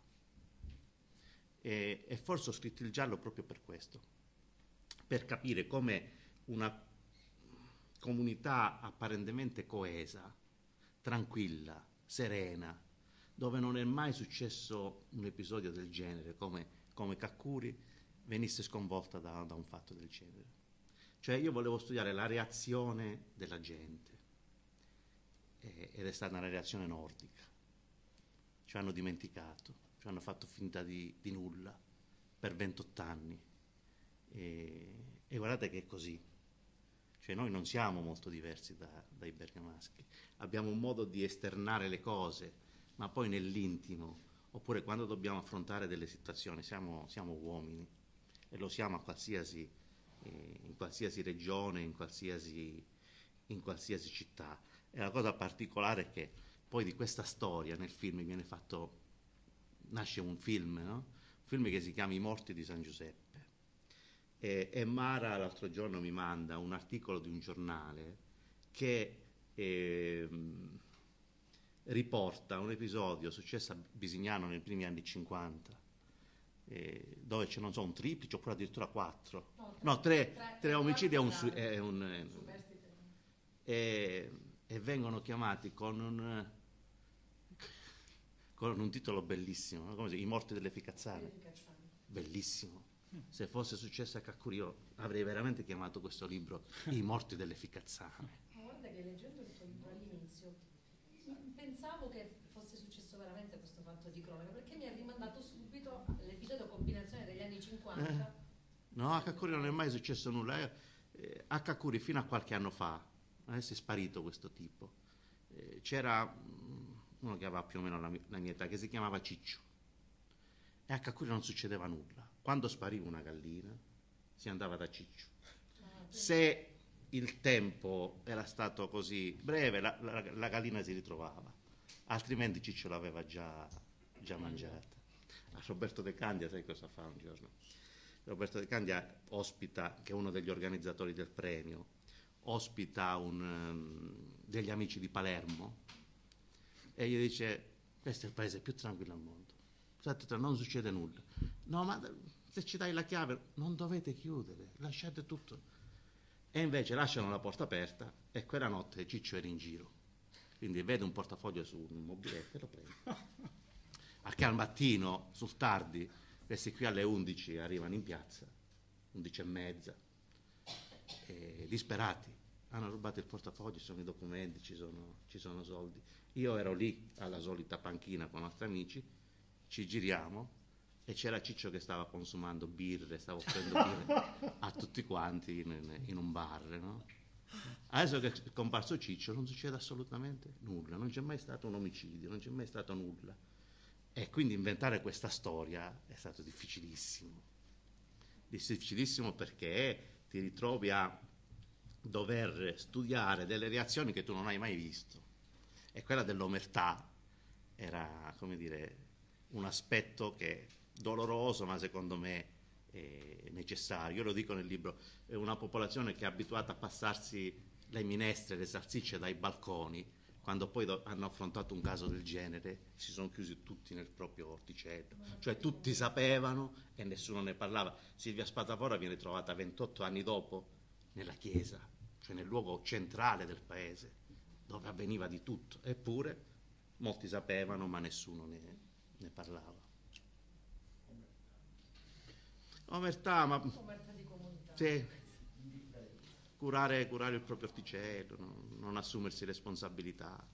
E forse ho scritto il giallo proprio per questo, per capire come una comunità apparentemente coesa, tranquilla, serena, dove non è mai successo un episodio del genere, come Kakkuri, venisse sconvolta da un fatto del genere. Cioè io volevo studiare la reazione della gente, ed è stata una reazione nordica. Ci hanno dimenticato, ci hanno fatto finta di nulla per 28 anni. E guardate che è così. Cioè noi non siamo molto diversi dai bergamaschi. Abbiamo un modo di esternare le cose, ma poi nell'intimo, oppure quando dobbiamo affrontare delle situazioni, siamo uomini, e lo siamo in qualsiasi regione, in qualsiasi città. E la cosa particolare è che poi di questa storia nel film nasce un film, no? Un film che si chiama I morti di San Giuseppe. E Mara l'altro giorno mi manda un articolo di un giornale che riporta un episodio successo a Bisignano nei primi anni 50, dove c'è, non so, un triplice oppure addirittura 4, tre omicidi e vengono chiamati con un titolo bellissimo, no? Come si dice? I morti delle Ficazzane. Bellissimo. Se fosse successo a Kakkuri io avrei veramente chiamato questo libro I morti delle Ficazzane. Ma guarda che leggendo il tuo libro all'inizio pensavo che fosse successo veramente questo fatto di cronaca, perché mi ha rimandato subito all'episodio combinazione degli anni 50. No, a Kakkuri non è mai successo nulla. A Kakkuri fino a qualche anno fa, adesso è sparito questo tipo, c'era uno che aveva più o meno la mia età, che si chiamava Ciccio, e a Kakkuri non succedeva nulla. Quando spariva una gallina si andava da Ciccio. Se il tempo era stato così breve la gallina si ritrovava, altrimenti Ciccio l'aveva già mangiata. A Roberto De Candia sai cosa fa un giorno? Roberto De Candia ospita, che è uno degli organizzatori del premio, ospita degli amici di Palermo e gli dice: questo è il paese più tranquillo al mondo, non succede nulla. No, ma se ci dai la chiave non dovete chiudere, lasciate tutto. E invece lasciano la porta aperta e quella notte Ciccio era in giro, quindi vede un portafoglio su un mobiletto e lo prende. Anche al mattino, sul tardi, questi qui alle 11 arrivano in piazza, 11:30, e disperati, hanno rubato il portafoglio, ci sono i documenti, ci sono soldi. Io ero lì alla solita panchina con altri amici, ci giriamo e c'era Ciccio che stava consumando birre, stava offrendo birre a tutti quanti in un bar, no? Adesso che è comparso Ciccio non succede assolutamente nulla, non c'è mai stato un omicidio, non c'è mai stato nulla. E quindi inventare questa storia è stato difficilissimo perché ti ritrovi a dover studiare delle reazioni che tu non hai mai visto, e quella dell'omertà era, come dire, un aspetto che doloroso, ma secondo me è necessario. Io lo dico nel libro, è una popolazione che è abituata a passarsi le minestre, le salsicce dai balconi. Quando poi hanno affrontato un caso del genere si sono chiusi tutti nel proprio orticello, cioè tutti sapevano e nessuno ne parlava. Silvia Spadafora viene trovata 28 anni dopo nella chiesa, cioè nel luogo centrale del paese, dove avveniva di tutto, eppure molti sapevano ma nessuno ne parlava. Omertà, ma di comunità. sì, curare il proprio orticello, non assumersi responsabilità.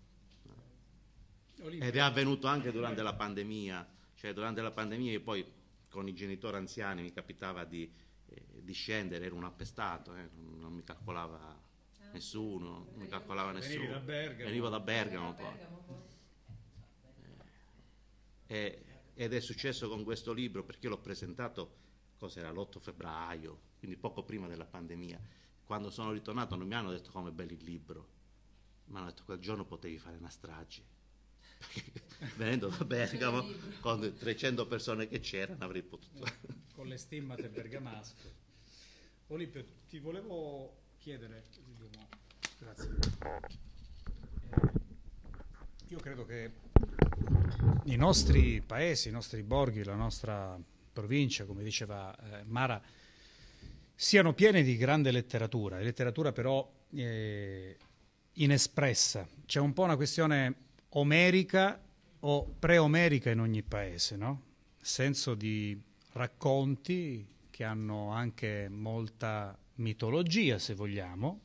Ed è avvenuto anche durante la pandemia, cioè durante la pandemia io poi con i genitori anziani mi capitava di scendere, ero un appestato, non mi calcolava nessuno, non mi calcolava nessuno. Venivo da Bergamo poi. Ed è successo con questo libro perché io l'ho presentato, cos'era, l'8 febbraio, quindi poco prima della pandemia. Quando sono ritornato non mi hanno detto come bello il libro, mi hanno detto quel giorno potevi fare una strage. Venendo da Bergamo con 300 persone che c'erano avrei potuto con le stimmate bergamasche. Olimpio, ti volevo chiedere, grazie, io credo che i nostri paesi, i nostri borghi, la nostra provincia, come diceva Mara, siano pieni di grande letteratura però inespressa. C'è un po' una questione omerica o pre-omerica in ogni paese, no? Senso di racconti che hanno anche molta mitologia, se vogliamo,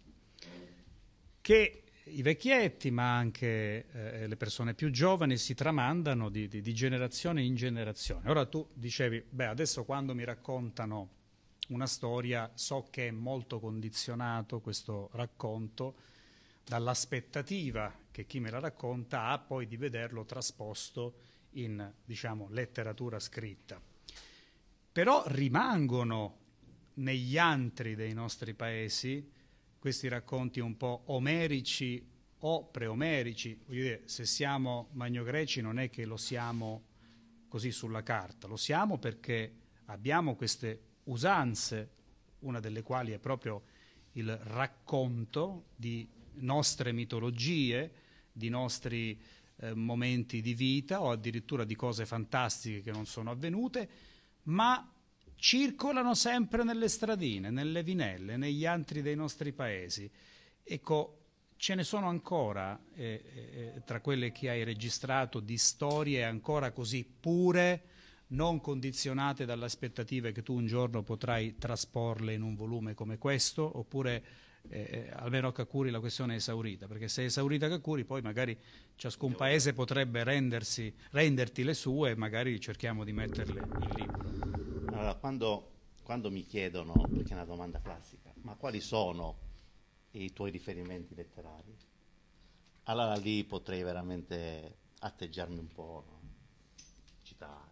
che i vecchietti, ma anche le persone più giovani si tramandano di generazione in generazione. Ora tu dicevi, adesso quando mi raccontano una storia so che è molto condizionato questo racconto dall'aspettativa che chi me la racconta ha poi di vederlo trasposto in, diciamo, letteratura scritta. Però rimangono negli antri dei nostri paesi questi racconti un po' omerici o preomerici. Voglio dire, se siamo magnogreci non è che lo siamo così sulla carta, lo siamo perché abbiamo queste usanze, una delle quali è proprio il racconto di nostre mitologie, di nostri momenti di vita o addirittura di cose fantastiche che non sono avvenute, ma circolano sempre nelle stradine, nelle vinelle, negli antri dei nostri paesi. Ecco, ce ne sono ancora tra quelle che hai registrato di storie ancora così pure, non condizionate dalle aspettative che tu un giorno potrai trasporle in un volume come questo, oppure almeno a Kakuri la questione è esaurita, perché se è esaurita Kakuri poi magari ciascun paese potrebbe renderti le sue e magari cerchiamo di metterle in libro. Allora, quando mi chiedono, perché è una domanda classica, ma quali sono i tuoi riferimenti letterari? Allora lì potrei veramente atteggiarmi un po', no? Citare.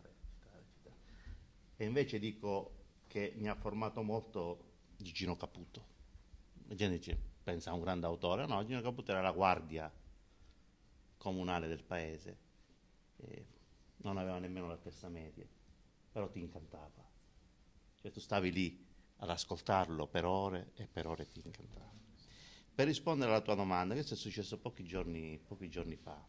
E invece dico che mi ha formato molto Gigino Caputo. La gente pensa a un grande autore, no, Gigino Caputo era la guardia comunale del paese, non aveva nemmeno la terza media, però ti incantava. Cioè tu stavi lì ad ascoltarlo per ore e per ore ti incantava. Per rispondere alla tua domanda, questo è successo pochi giorni fa,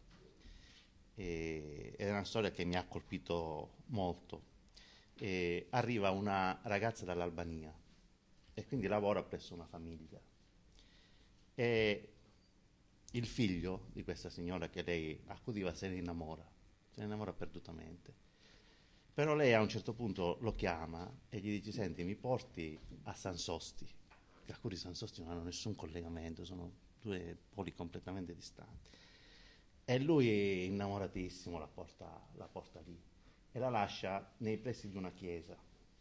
è una storia che mi ha colpito molto. Arriva una ragazza dall'Albania e quindi lavora presso una famiglia e il figlio di questa signora che lei accudiva se ne innamora perdutamente, però lei a un certo punto lo chiama e gli dice: senti, mi porti a San Sosti, che a cui San Sosti non hanno nessun collegamento, sono due poli completamente distanti, e lui innamoratissimo la porta lì e la lascia nei pressi di una chiesa.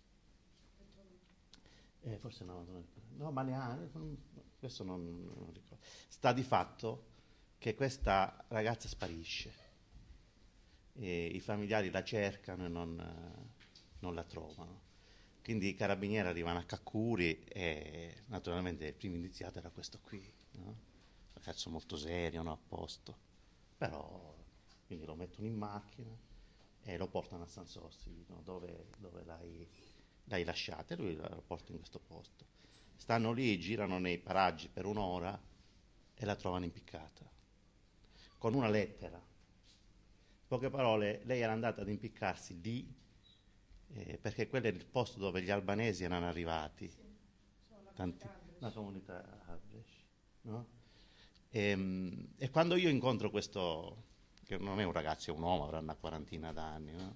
Forse no, ma neanche, questo non ricordo. Sta di fatto che questa ragazza sparisce. I familiari la cercano e non la trovano. Quindi i carabinieri arrivano a Kakuri e naturalmente il primo indiziato era questo qui, no? Un ragazzo molto serio, no? A posto. Però quindi lo mettono in macchina e lo portano a San Sosti, no? dove l'hai lasciata, e lui lo porta in questo posto. Stanno lì, girano nei paraggi per un'ora e la trovano impiccata con una lettera. Poche parole, lei era andata ad impiccarsi lì perché quello è il posto dove gli albanesi erano arrivati, la comunità Habresh, no? E quando io incontro questo, che non è un ragazzo, è un uomo, avrà una quarantina d'anni, no?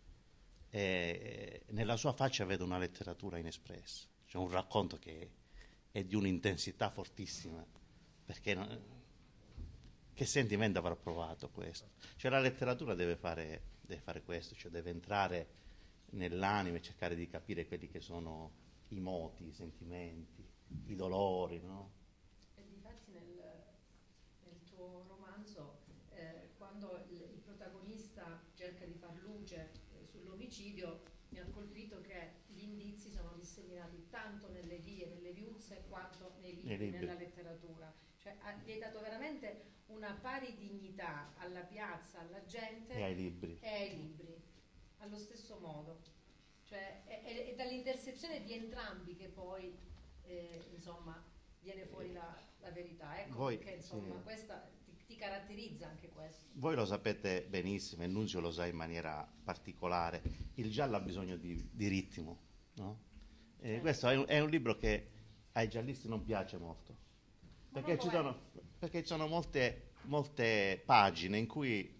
E nella sua faccia vedo una letteratura inespressa, c'è un racconto che è di un'intensità fortissima, perché che sentimento avrà provato questo? Cioè la letteratura deve fare questo, cioè deve entrare nell'anima e cercare di capire quelli che sono i moti, i sentimenti, i dolori, no? E difatti nel tuo romanzo, quando il protagonista cerca di far luce sull'omicidio, mi ha colpito che gli indizi sono disseminati tanto nelle vie, nelle viuzze, quanto nei libri, nella letteratura. Cioè gli hai dato veramente una pari dignità alla piazza, alla gente e ai libri, allo stesso modo. Cioè è dall'intersezione di entrambi che poi insomma viene fuori la verità. Ecco, voi, perché insomma questa ti caratterizza anche questo. Voi lo sapete benissimo, e Nunzio lo sa in maniera particolare, il giallo ha bisogno di ritmo, no? Questo è un libro che ai giallisti non piace molto, perché ci sono molte pagine in cui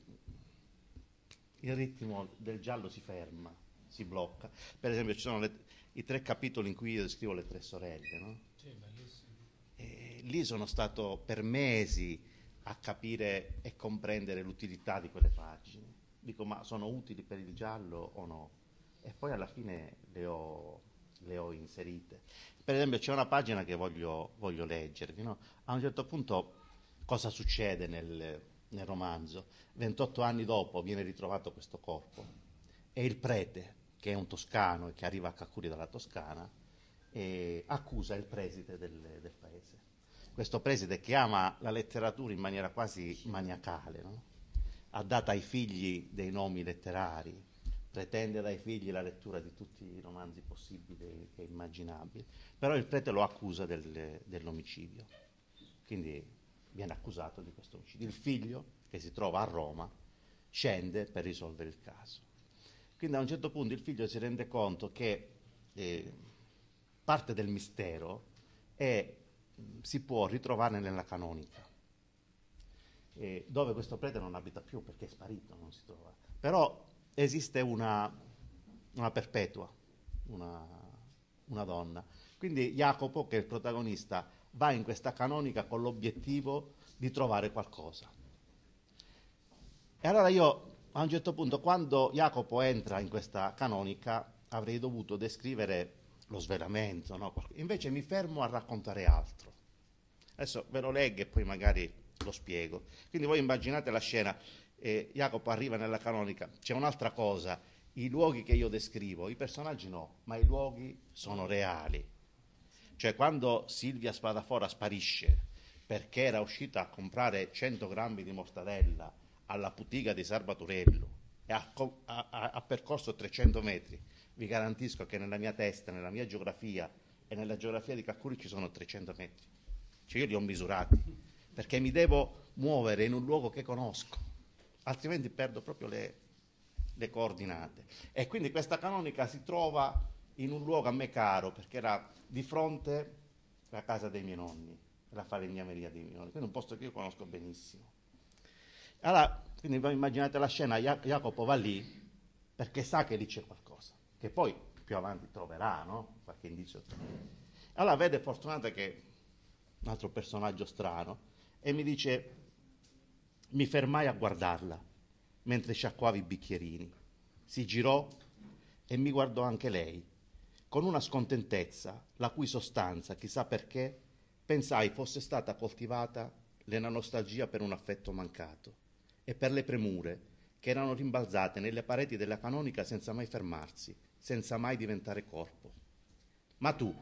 il ritmo del giallo si ferma, si blocca. Per esempio ci sono i 3 capitoli in cui io descrivo le 3 sorelle, no? Sì, bellissimo. E lì sono stato per mesi a capire e comprendere l'utilità di quelle pagine. Dico, ma sono utili per il giallo o no? E poi alla fine le ho inserite. Per esempio c'è una pagina che voglio leggervi, no? A un certo punto cosa succede nel romanzo? 28 anni dopo viene ritrovato questo corpo e il prete, che è un toscano e che arriva a Caccuri dalla Toscana, accusa il preside del paese. Questo preside, che ama la letteratura in maniera quasi maniacale, no? Ha dato ai figli dei nomi letterari, pretende dai figli la lettura di tutti i romanzi possibili e immaginabili, però il prete lo accusa dell'omicidio, quindi viene accusato di questo omicidio. Il figlio, che si trova a Roma, scende per risolvere il caso. Quindi a un certo punto il figlio si rende conto che parte del mistero si può ritrovare nella canonica, dove questo prete non abita più perché è sparito, non si trova. Però esiste una perpetua, una donna. Quindi Jacopo, che è il protagonista, va in questa canonica con l'obiettivo di trovare qualcosa. E allora io, a un certo punto, quando Jacopo entra in questa canonica, avrei dovuto descrivere lo svelamento, no? Invece mi fermo a raccontare altro. Adesso ve lo leggo e poi magari lo spiego. Quindi voi immaginate la scena, Jacopo arriva nella canonica, c'è un'altra cosa, i luoghi che io descrivo, i personaggi no, ma i luoghi sono reali. Cioè quando Silvia Spadafora sparisce perché era uscita a comprare 100 grammi di mortadella alla Putiga di Sarbaturello e ha percorso 300 metri, vi garantisco che nella mia testa, nella mia geografia e nella geografia di Caccuri ci sono 300 metri. Cioè io li ho misurati, perché mi devo muovere in un luogo che conosco, altrimenti perdo proprio le coordinate. E quindi questa canonica si trova in un luogo a me caro, perché era di fronte alla casa dei miei nonni, la falegnameria dei miei nonni, quindi un posto che io conosco benissimo. Allora, quindi voi immaginate la scena, Jacopo va lì perché sa che lì c'è qualcosa, che poi più avanti troverà, no? Qualche indizio troverà. Allora vede Fortunata che è un altro personaggio strano e mi dice, mi fermai a guardarla mentre sciacquava i bicchierini. Si girò e mi guardò anche lei, con una scontentezza, la cui sostanza, chissà perché, pensai fosse stata coltivata nella nostalgia per un affetto mancato e per le premure che erano rimbalzate nelle pareti della canonica senza mai fermarsi, senza mai diventare corpo. Ma tu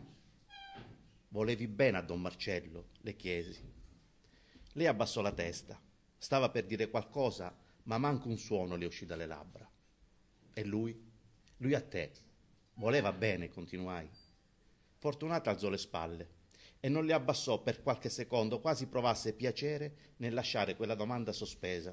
volevi bene a Don Marcello? Le chiesi. Lei abbassò la testa, stava per dire qualcosa, ma manco un suono le uscì dalle labbra. E lui? Lui a te. Voleva bene, continuai. Fortunata alzò le spalle e non le abbassò per qualche secondo, quasi provasse piacere nel lasciare quella domanda sospesa.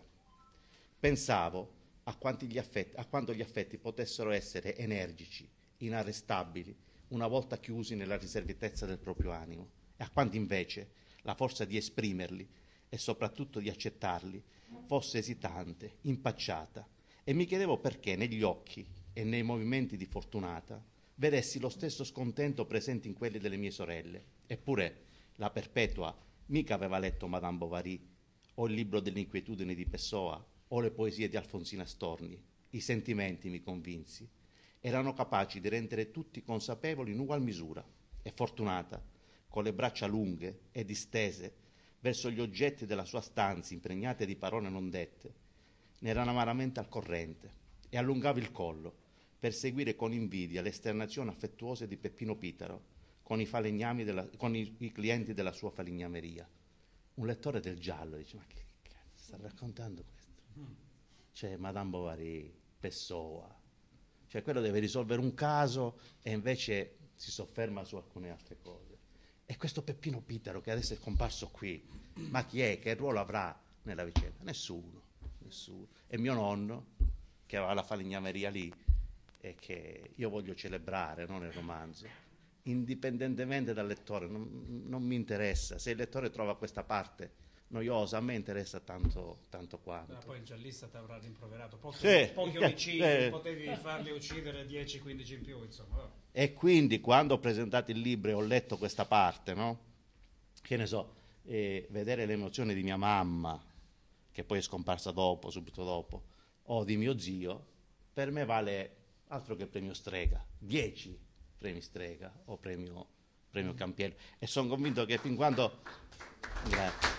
Pensavo a quanto gli affetti potessero essere energici, inarrestabili, una volta chiusi nella riservatezza del proprio animo, e a quanto invece la forza di esprimerli e soprattutto di accettarli, fosse esitante, impacciata, e mi chiedevo perché negli occhi e nei movimenti di Fortunata vedessi lo stesso scontento presente in quelli delle mie sorelle. Eppure la Perpetua mica aveva letto Madame Bovary o il libro delle inquietudini di Pessoa o le poesie di Alfonsina Storni. I sentimenti, mi convinsi, erano capaci di rendere tutti consapevoli in ugual misura, e Fortunata, con le braccia lunghe e distese verso gli oggetti della sua stanza impregnate di parole non dette, ne era amaramente al corrente e allungava il collo per seguire con invidia le esternazioni affettuose di Peppino Pitaro con i clienti della sua falegnameria. Un lettore del Giallo dice: ma che cazzo sta raccontando questo? Cioè Madame Bovary, Pessoa, cioè quello deve risolvere un caso e invece si sofferma su alcune altre cose. E questo Peppino Pitaro che adesso è comparso qui, ma chi è? Che ruolo avrà nella vicenda? Nessuno. E mio nonno, che aveva la falegnameria lì e che io voglio celebrare, no, nel romanzo, indipendentemente dal lettore, non mi interessa. Se il lettore trova questa parte noiosa, a me interessa tanto quanto. Poi il giallista ti avrà rimproverato pochi Sì. omicidi, potevi farli uccidere 10-15 in più, insomma. E quindi quando ho presentato il libro e ho letto questa parte, no? Che ne so, vedere le emozioni di mia mamma, che poi è scomparsa subito dopo, o di mio zio, per me vale altro che premio Strega, 10 premi Strega o premio Campiello. E sono convinto che fin quando... Grazie.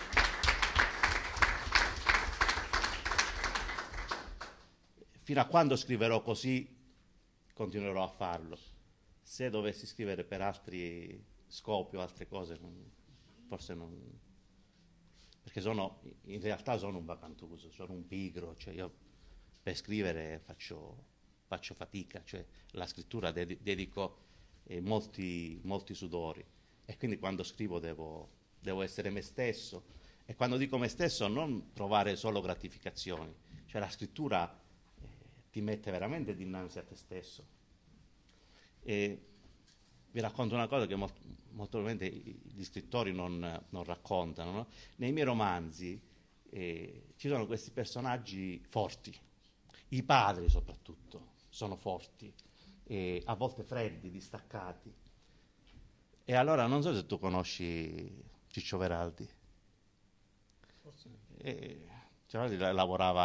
Fino a quando scriverò così, continuerò a farlo. Se dovessi scrivere per altri scopi o altre cose, forse non... Perché in realtà sono un vacantuso, sono un pigro, cioè io per scrivere faccio fatica, cioè la scrittura dedico molti sudori, e quindi quando scrivo devo essere me stesso, e quando dico me stesso non trovare solo gratificazioni, cioè la scrittura ti mette veramente dinanzi a te stesso. E vi racconto una cosa che molto probabilmente gli scrittori non raccontano, no? Nei miei romanzi ci sono questi personaggi forti, i padri soprattutto sono forti, a volte freddi, distaccati. E allora non so se tu conosci Ciccio Veraldi. Forse. Ciccio Veraldi lavorava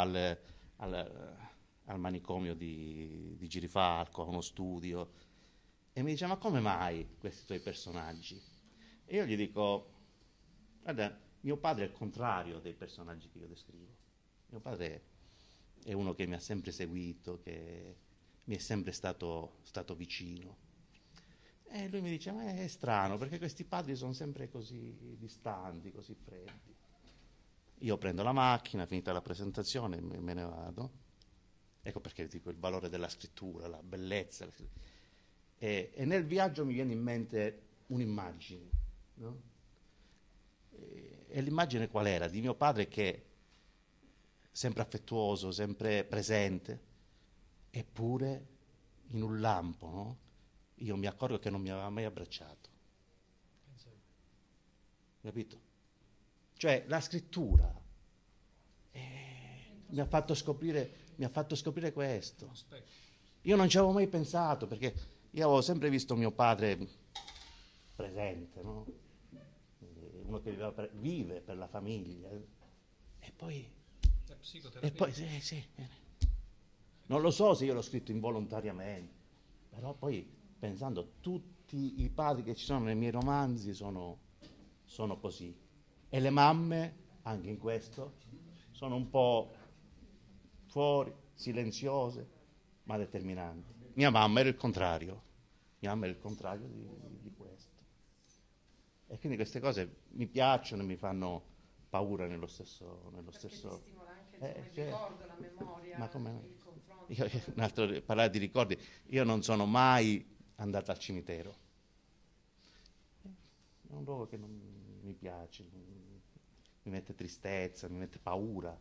al manicomio di Girifalco, a uno studio, e mi dice: ma come mai questi tuoi personaggi? E io gli dico: guarda, mio padre è il contrario dei personaggi che io descrivo. Mio padre è uno che mi ha sempre seguito, che mi è sempre stato vicino. E lui mi dice: ma è strano, perché questi padri sono sempre così distanti, così freddi. Io prendo la macchina, finita la presentazione, me ne vado. Ecco perché dico il valore della scrittura, la bellezza. E nel viaggio mi viene in mente un'immagine, no? E l'immagine qual era? Di mio padre che sempre affettuoso, sempre presente, eppure in un lampo, no? Io mi accorgo che non mi aveva mai abbracciato. Capito? Cioè la scrittura mi ha fatto scoprire questo. Io non ci avevo mai pensato, perché io avevo sempre visto mio padre presente, no? Uno che vive per la famiglia. E poi sì. Non lo so se io l'ho scritto involontariamente, però poi pensando, tutti i padri che ci sono nei miei romanzi sono così. E le mamme, anche in questo, sono un po' fuori, silenziose, ma determinanti. Mia mamma era il contrario. Di questo. E quindi queste cose mi piacciono e mi fanno paura nello stesso. Perché ti stimola anche il ricordo, la memoria, ma come no? il confronto. Parlare di ricordi, io non sono mai andato al cimitero. È un luogo che non mi piace, mi mette tristezza, mi mette paura.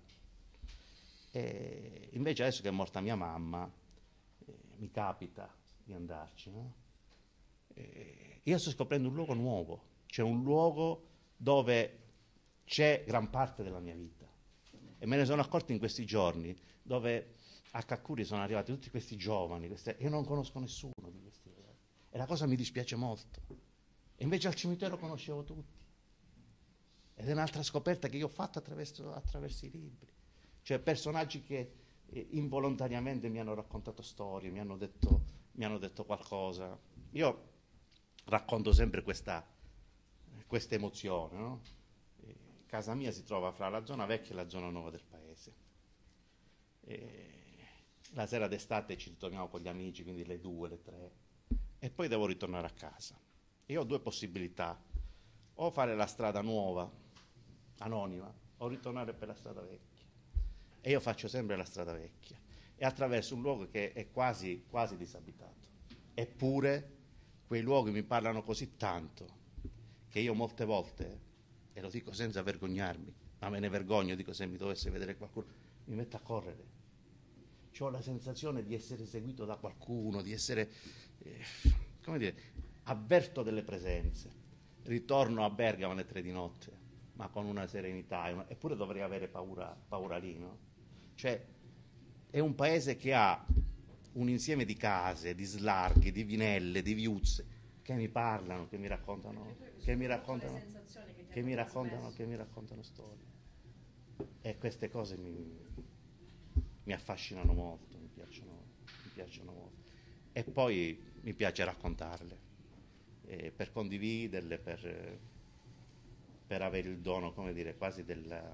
E invece adesso che è morta mia mamma, mi capita di andarci, no? Io sto scoprendo un luogo nuovo, cioè un luogo dove c'è gran parte della mia vita. E me ne sono accorto in questi giorni, dove a Caccuri sono arrivati tutti questi giovani, io non conosco nessuno di questi ragazzi. E la cosa mi dispiace molto. E invece al cimitero conoscevo tutti. Ed è un'altra scoperta che io ho fatto attraverso i libri. Cioè personaggi che involontariamente mi hanno raccontato storie, mi hanno detto qualcosa. Io racconto sempre questa emozione, no? Casa mia si trova fra la zona vecchia e la zona nuova del paese. La sera d'estate ci ritorniamo con gli amici, quindi le 2, le 3, e poi devo ritornare a casa. Io ho due possibilità: o fare la strada nuova, anonima, o ritornare per la strada vecchia. E io faccio sempre la strada vecchia, e attraverso un luogo che è quasi disabitato. Eppure quei luoghi mi parlano così tanto che io molte volte, e lo dico senza vergognarmi, ma me ne vergogno, dico, se mi dovesse vedere qualcuno, mi metto a correre. Ho la sensazione di essere seguito da qualcuno, di essere, come dire, avverto delle presenze. Ritorno a Bergamo alle 3 di notte, ma con una serenità, eppure dovrei avere paura lì, no? Cioè, è un paese che ha un insieme di case, di slarghi, di vinelle, di viuzze, che mi parlano, che mi raccontano storie. E queste cose mi affascinano molto, mi piacciono molto. E poi mi piace raccontarle, per condividerle, per avere il dono, come dire, quasi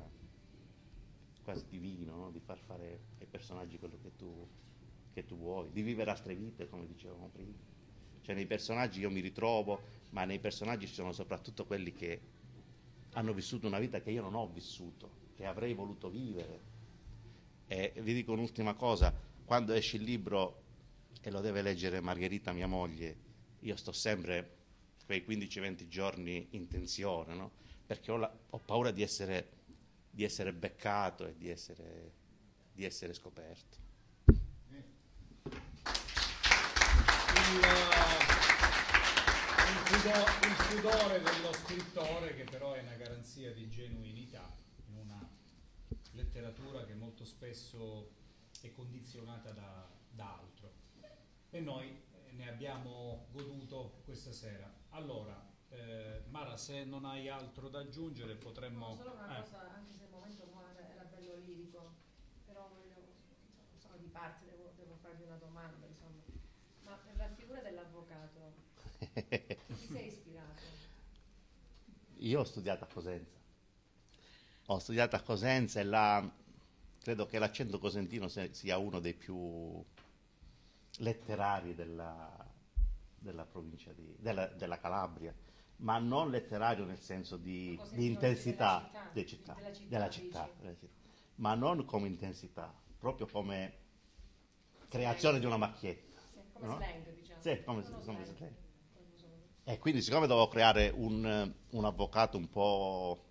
divino, no? Di far fare ai personaggi quello che tu vuoi, di vivere altre vite, come dicevamo prima. Cioè nei personaggi io mi ritrovo, ma nei personaggi ci sono soprattutto quelli che hanno vissuto una vita che io non ho vissuto, che avrei voluto vivere. E vi dico un'ultima cosa: quando esce il libro e lo deve leggere Margherita, mia moglie, io sto sempre quei 15-20 giorni in tensione, no? Perché ho paura di essere beccato e di essere scoperto. Il pudore dello scrittore, che però è una garanzia di genuinità in una letteratura che molto spesso è condizionata da altro, e noi ne abbiamo goduto questa sera. Allora, Mara, se non hai altro da aggiungere potremmo... Solo una cosa, anche se il momento era bello lirico, però sono di parte, devo farvi una domanda, insomma. Ma per la figura dell'avvocato ti sei ispirato? Io ho studiato a Cosenza, e là credo che l'accento cosentino sia uno dei più letterari della provincia della Calabria, ma non letterario nel senso di intensità della città, ma non come intensità, proprio come creazione di una macchietta. Come no? slang, diciamo. Sì, come slang. E quindi, siccome dovevo creare un avvocato un po'...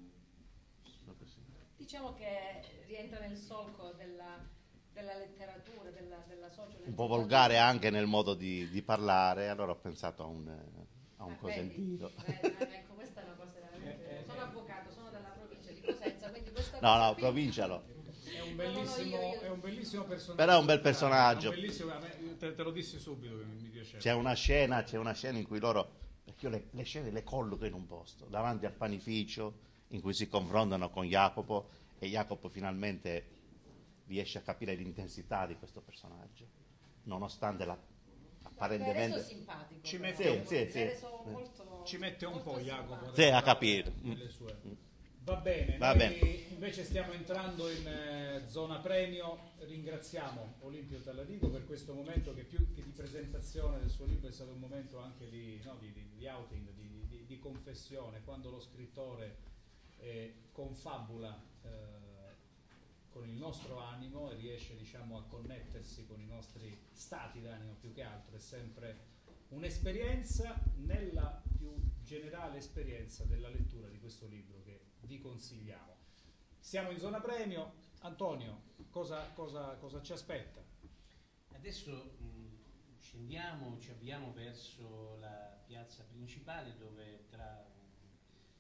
Diciamo che rientra nel solco della letteratura, della un po' volgare anche nel modo di parlare, allora ho pensato a un cosentino. Ecco, questa è una cosa veramente... Sono avvocato, sono della provincia di Cosenza, quindi questa No, provincia no. È un bellissimo personaggio. Però è un bel personaggio. Te lo dissi subito che mi piaceva. C'è una scena in cui loro, perché io le scene le colloco in un posto, davanti al panificio, in cui si confrontano con Jacopo, e Jacopo finalmente riesce a capire l'intensità di questo personaggio, nonostante apparentemente... simpatico. Ci mette, ci mette un po' Jacopo a capire. Va bene, noi invece stiamo entrando in zona premio. Ringraziamo Olimpio Tallarico per questo momento, che più che di presentazione del suo libro è stato un momento anche di outing, di confessione, quando lo scrittore confabula con il nostro animo e riesce, diciamo, a connettersi con i nostri stati d'animo. Più che altro è sempre un'esperienza nella più generale esperienza della lettura di questo libro che vi consigliamo. Siamo in zona premio. Antonio, cosa ci aspetta? Adesso scendiamo, ci avviamo verso la piazza principale, dove tra una mezz'ora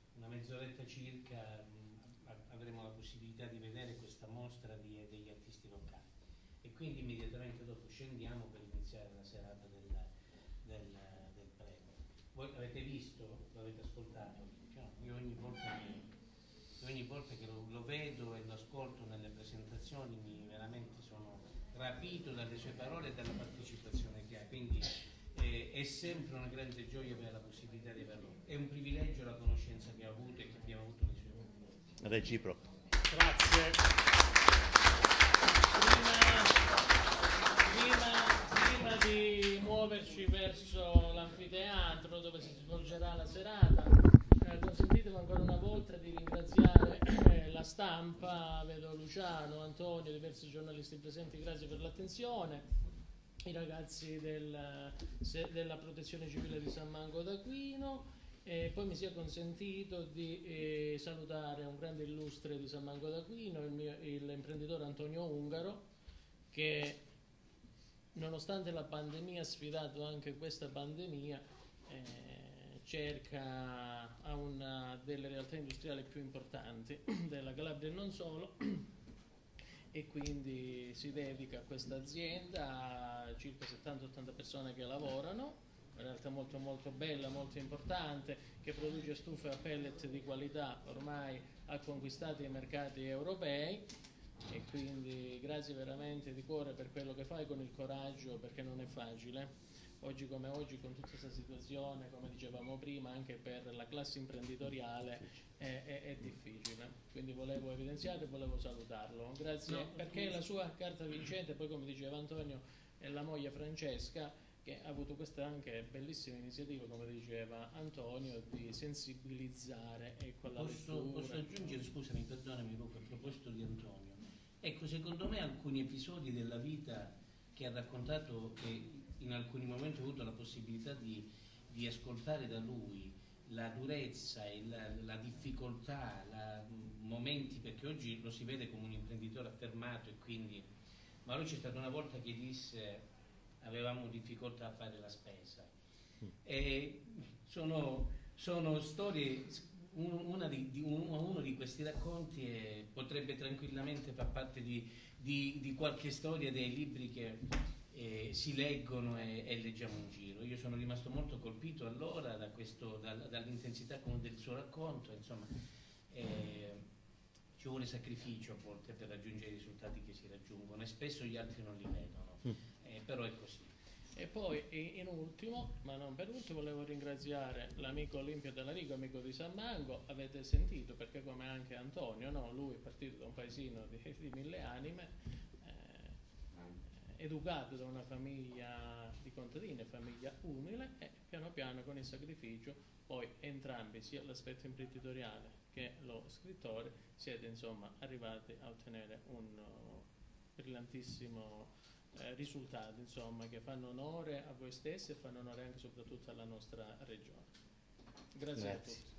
mezz'oretta circa avremo la possibilità di vedere questa mostra degli artisti locali e quindi immediatamente dopo scendiamo per iniziare la serata del premio. Voi avete visto, l'avete ascoltato? No, io ogni volta che lo vedo e lo ascolto nelle presentazioni veramente sono rapito dalle sue parole e dalla partecipazione che ha, quindi è sempre una grande gioia avere la possibilità di averlo. È un privilegio la conoscenza che ha avuto e che abbiamo avuto nei suoi confronti. Reciproco. Grazie. Prima di muoverci verso l'anfiteatro dove si svolgerà la serata, consentitemi ancora una volta di ringraziare la stampa, vedo Luciano, Antonio, diversi giornalisti presenti, grazie per l'attenzione, i ragazzi della Protezione Civile di San Mango d'Aquino, e poi mi sia consentito di salutare un grande illustre di San Mango d'Aquino, l'imprenditore Antonio Ungaro, che nonostante la pandemia ha sfidato anche questa pandemia, ha una delle realtà industriali più importanti della Calabria e non solo, e quindi si dedica a questa azienda, a circa 70-80 persone che lavorano, una realtà molto molto bella, molto importante, che produce stufe a pellet di qualità, ormai ha conquistato i mercati europei, e quindi grazie veramente di cuore per quello che fai, con il coraggio, perché non è facile. Oggi come oggi, con tutta questa situazione, come dicevamo prima, anche per la classe imprenditoriale è difficile. Quindi volevo evidenziare, volevo salutarlo. Grazie, perché la sua carta vincente, poi come diceva Antonio, è la moglie Francesca, che ha avuto questa anche bellissima iniziativa, come diceva Antonio, di sensibilizzare la lettura. Posso aggiungere, scusami, perdonami Luca, a proposito di Antonio. Ecco, secondo me alcuni episodi della vita che ha raccontato, che in alcuni momenti ho avuto la possibilità di ascoltare da lui, la durezza e la difficoltà, momenti, perché oggi lo si vede come un imprenditore affermato, e quindi, ma lui c'è stata una volta che disse avevamo difficoltà a fare la spesa, e sono storie. Uno di questi racconti potrebbe tranquillamente far parte di qualche storia dei libri che si leggono e leggiamo in giro. Io sono rimasto molto colpito allora dall'intensità del suo racconto, insomma, ci vuole sacrificio a volte per raggiungere i risultati che si raggiungono, e spesso gli altri non li vedono, però è così. E poi in ultimo, ma non per ultimo, volevo ringraziare l'amico Olimpio Dell'Arico, amico di San Mango. Avete sentito, perché come anche Antonio, no? Lui è partito da un paesino di mille anime, educato da una famiglia di contadini, famiglia umile, e piano piano con il sacrificio poi entrambi, sia l'aspetto imprenditoriale che lo scrittore, siete insomma arrivati a ottenere un brillantissimo risultati, insomma, che fanno onore a voi stessi e fanno onore anche e soprattutto alla nostra regione. Grazie a tutti.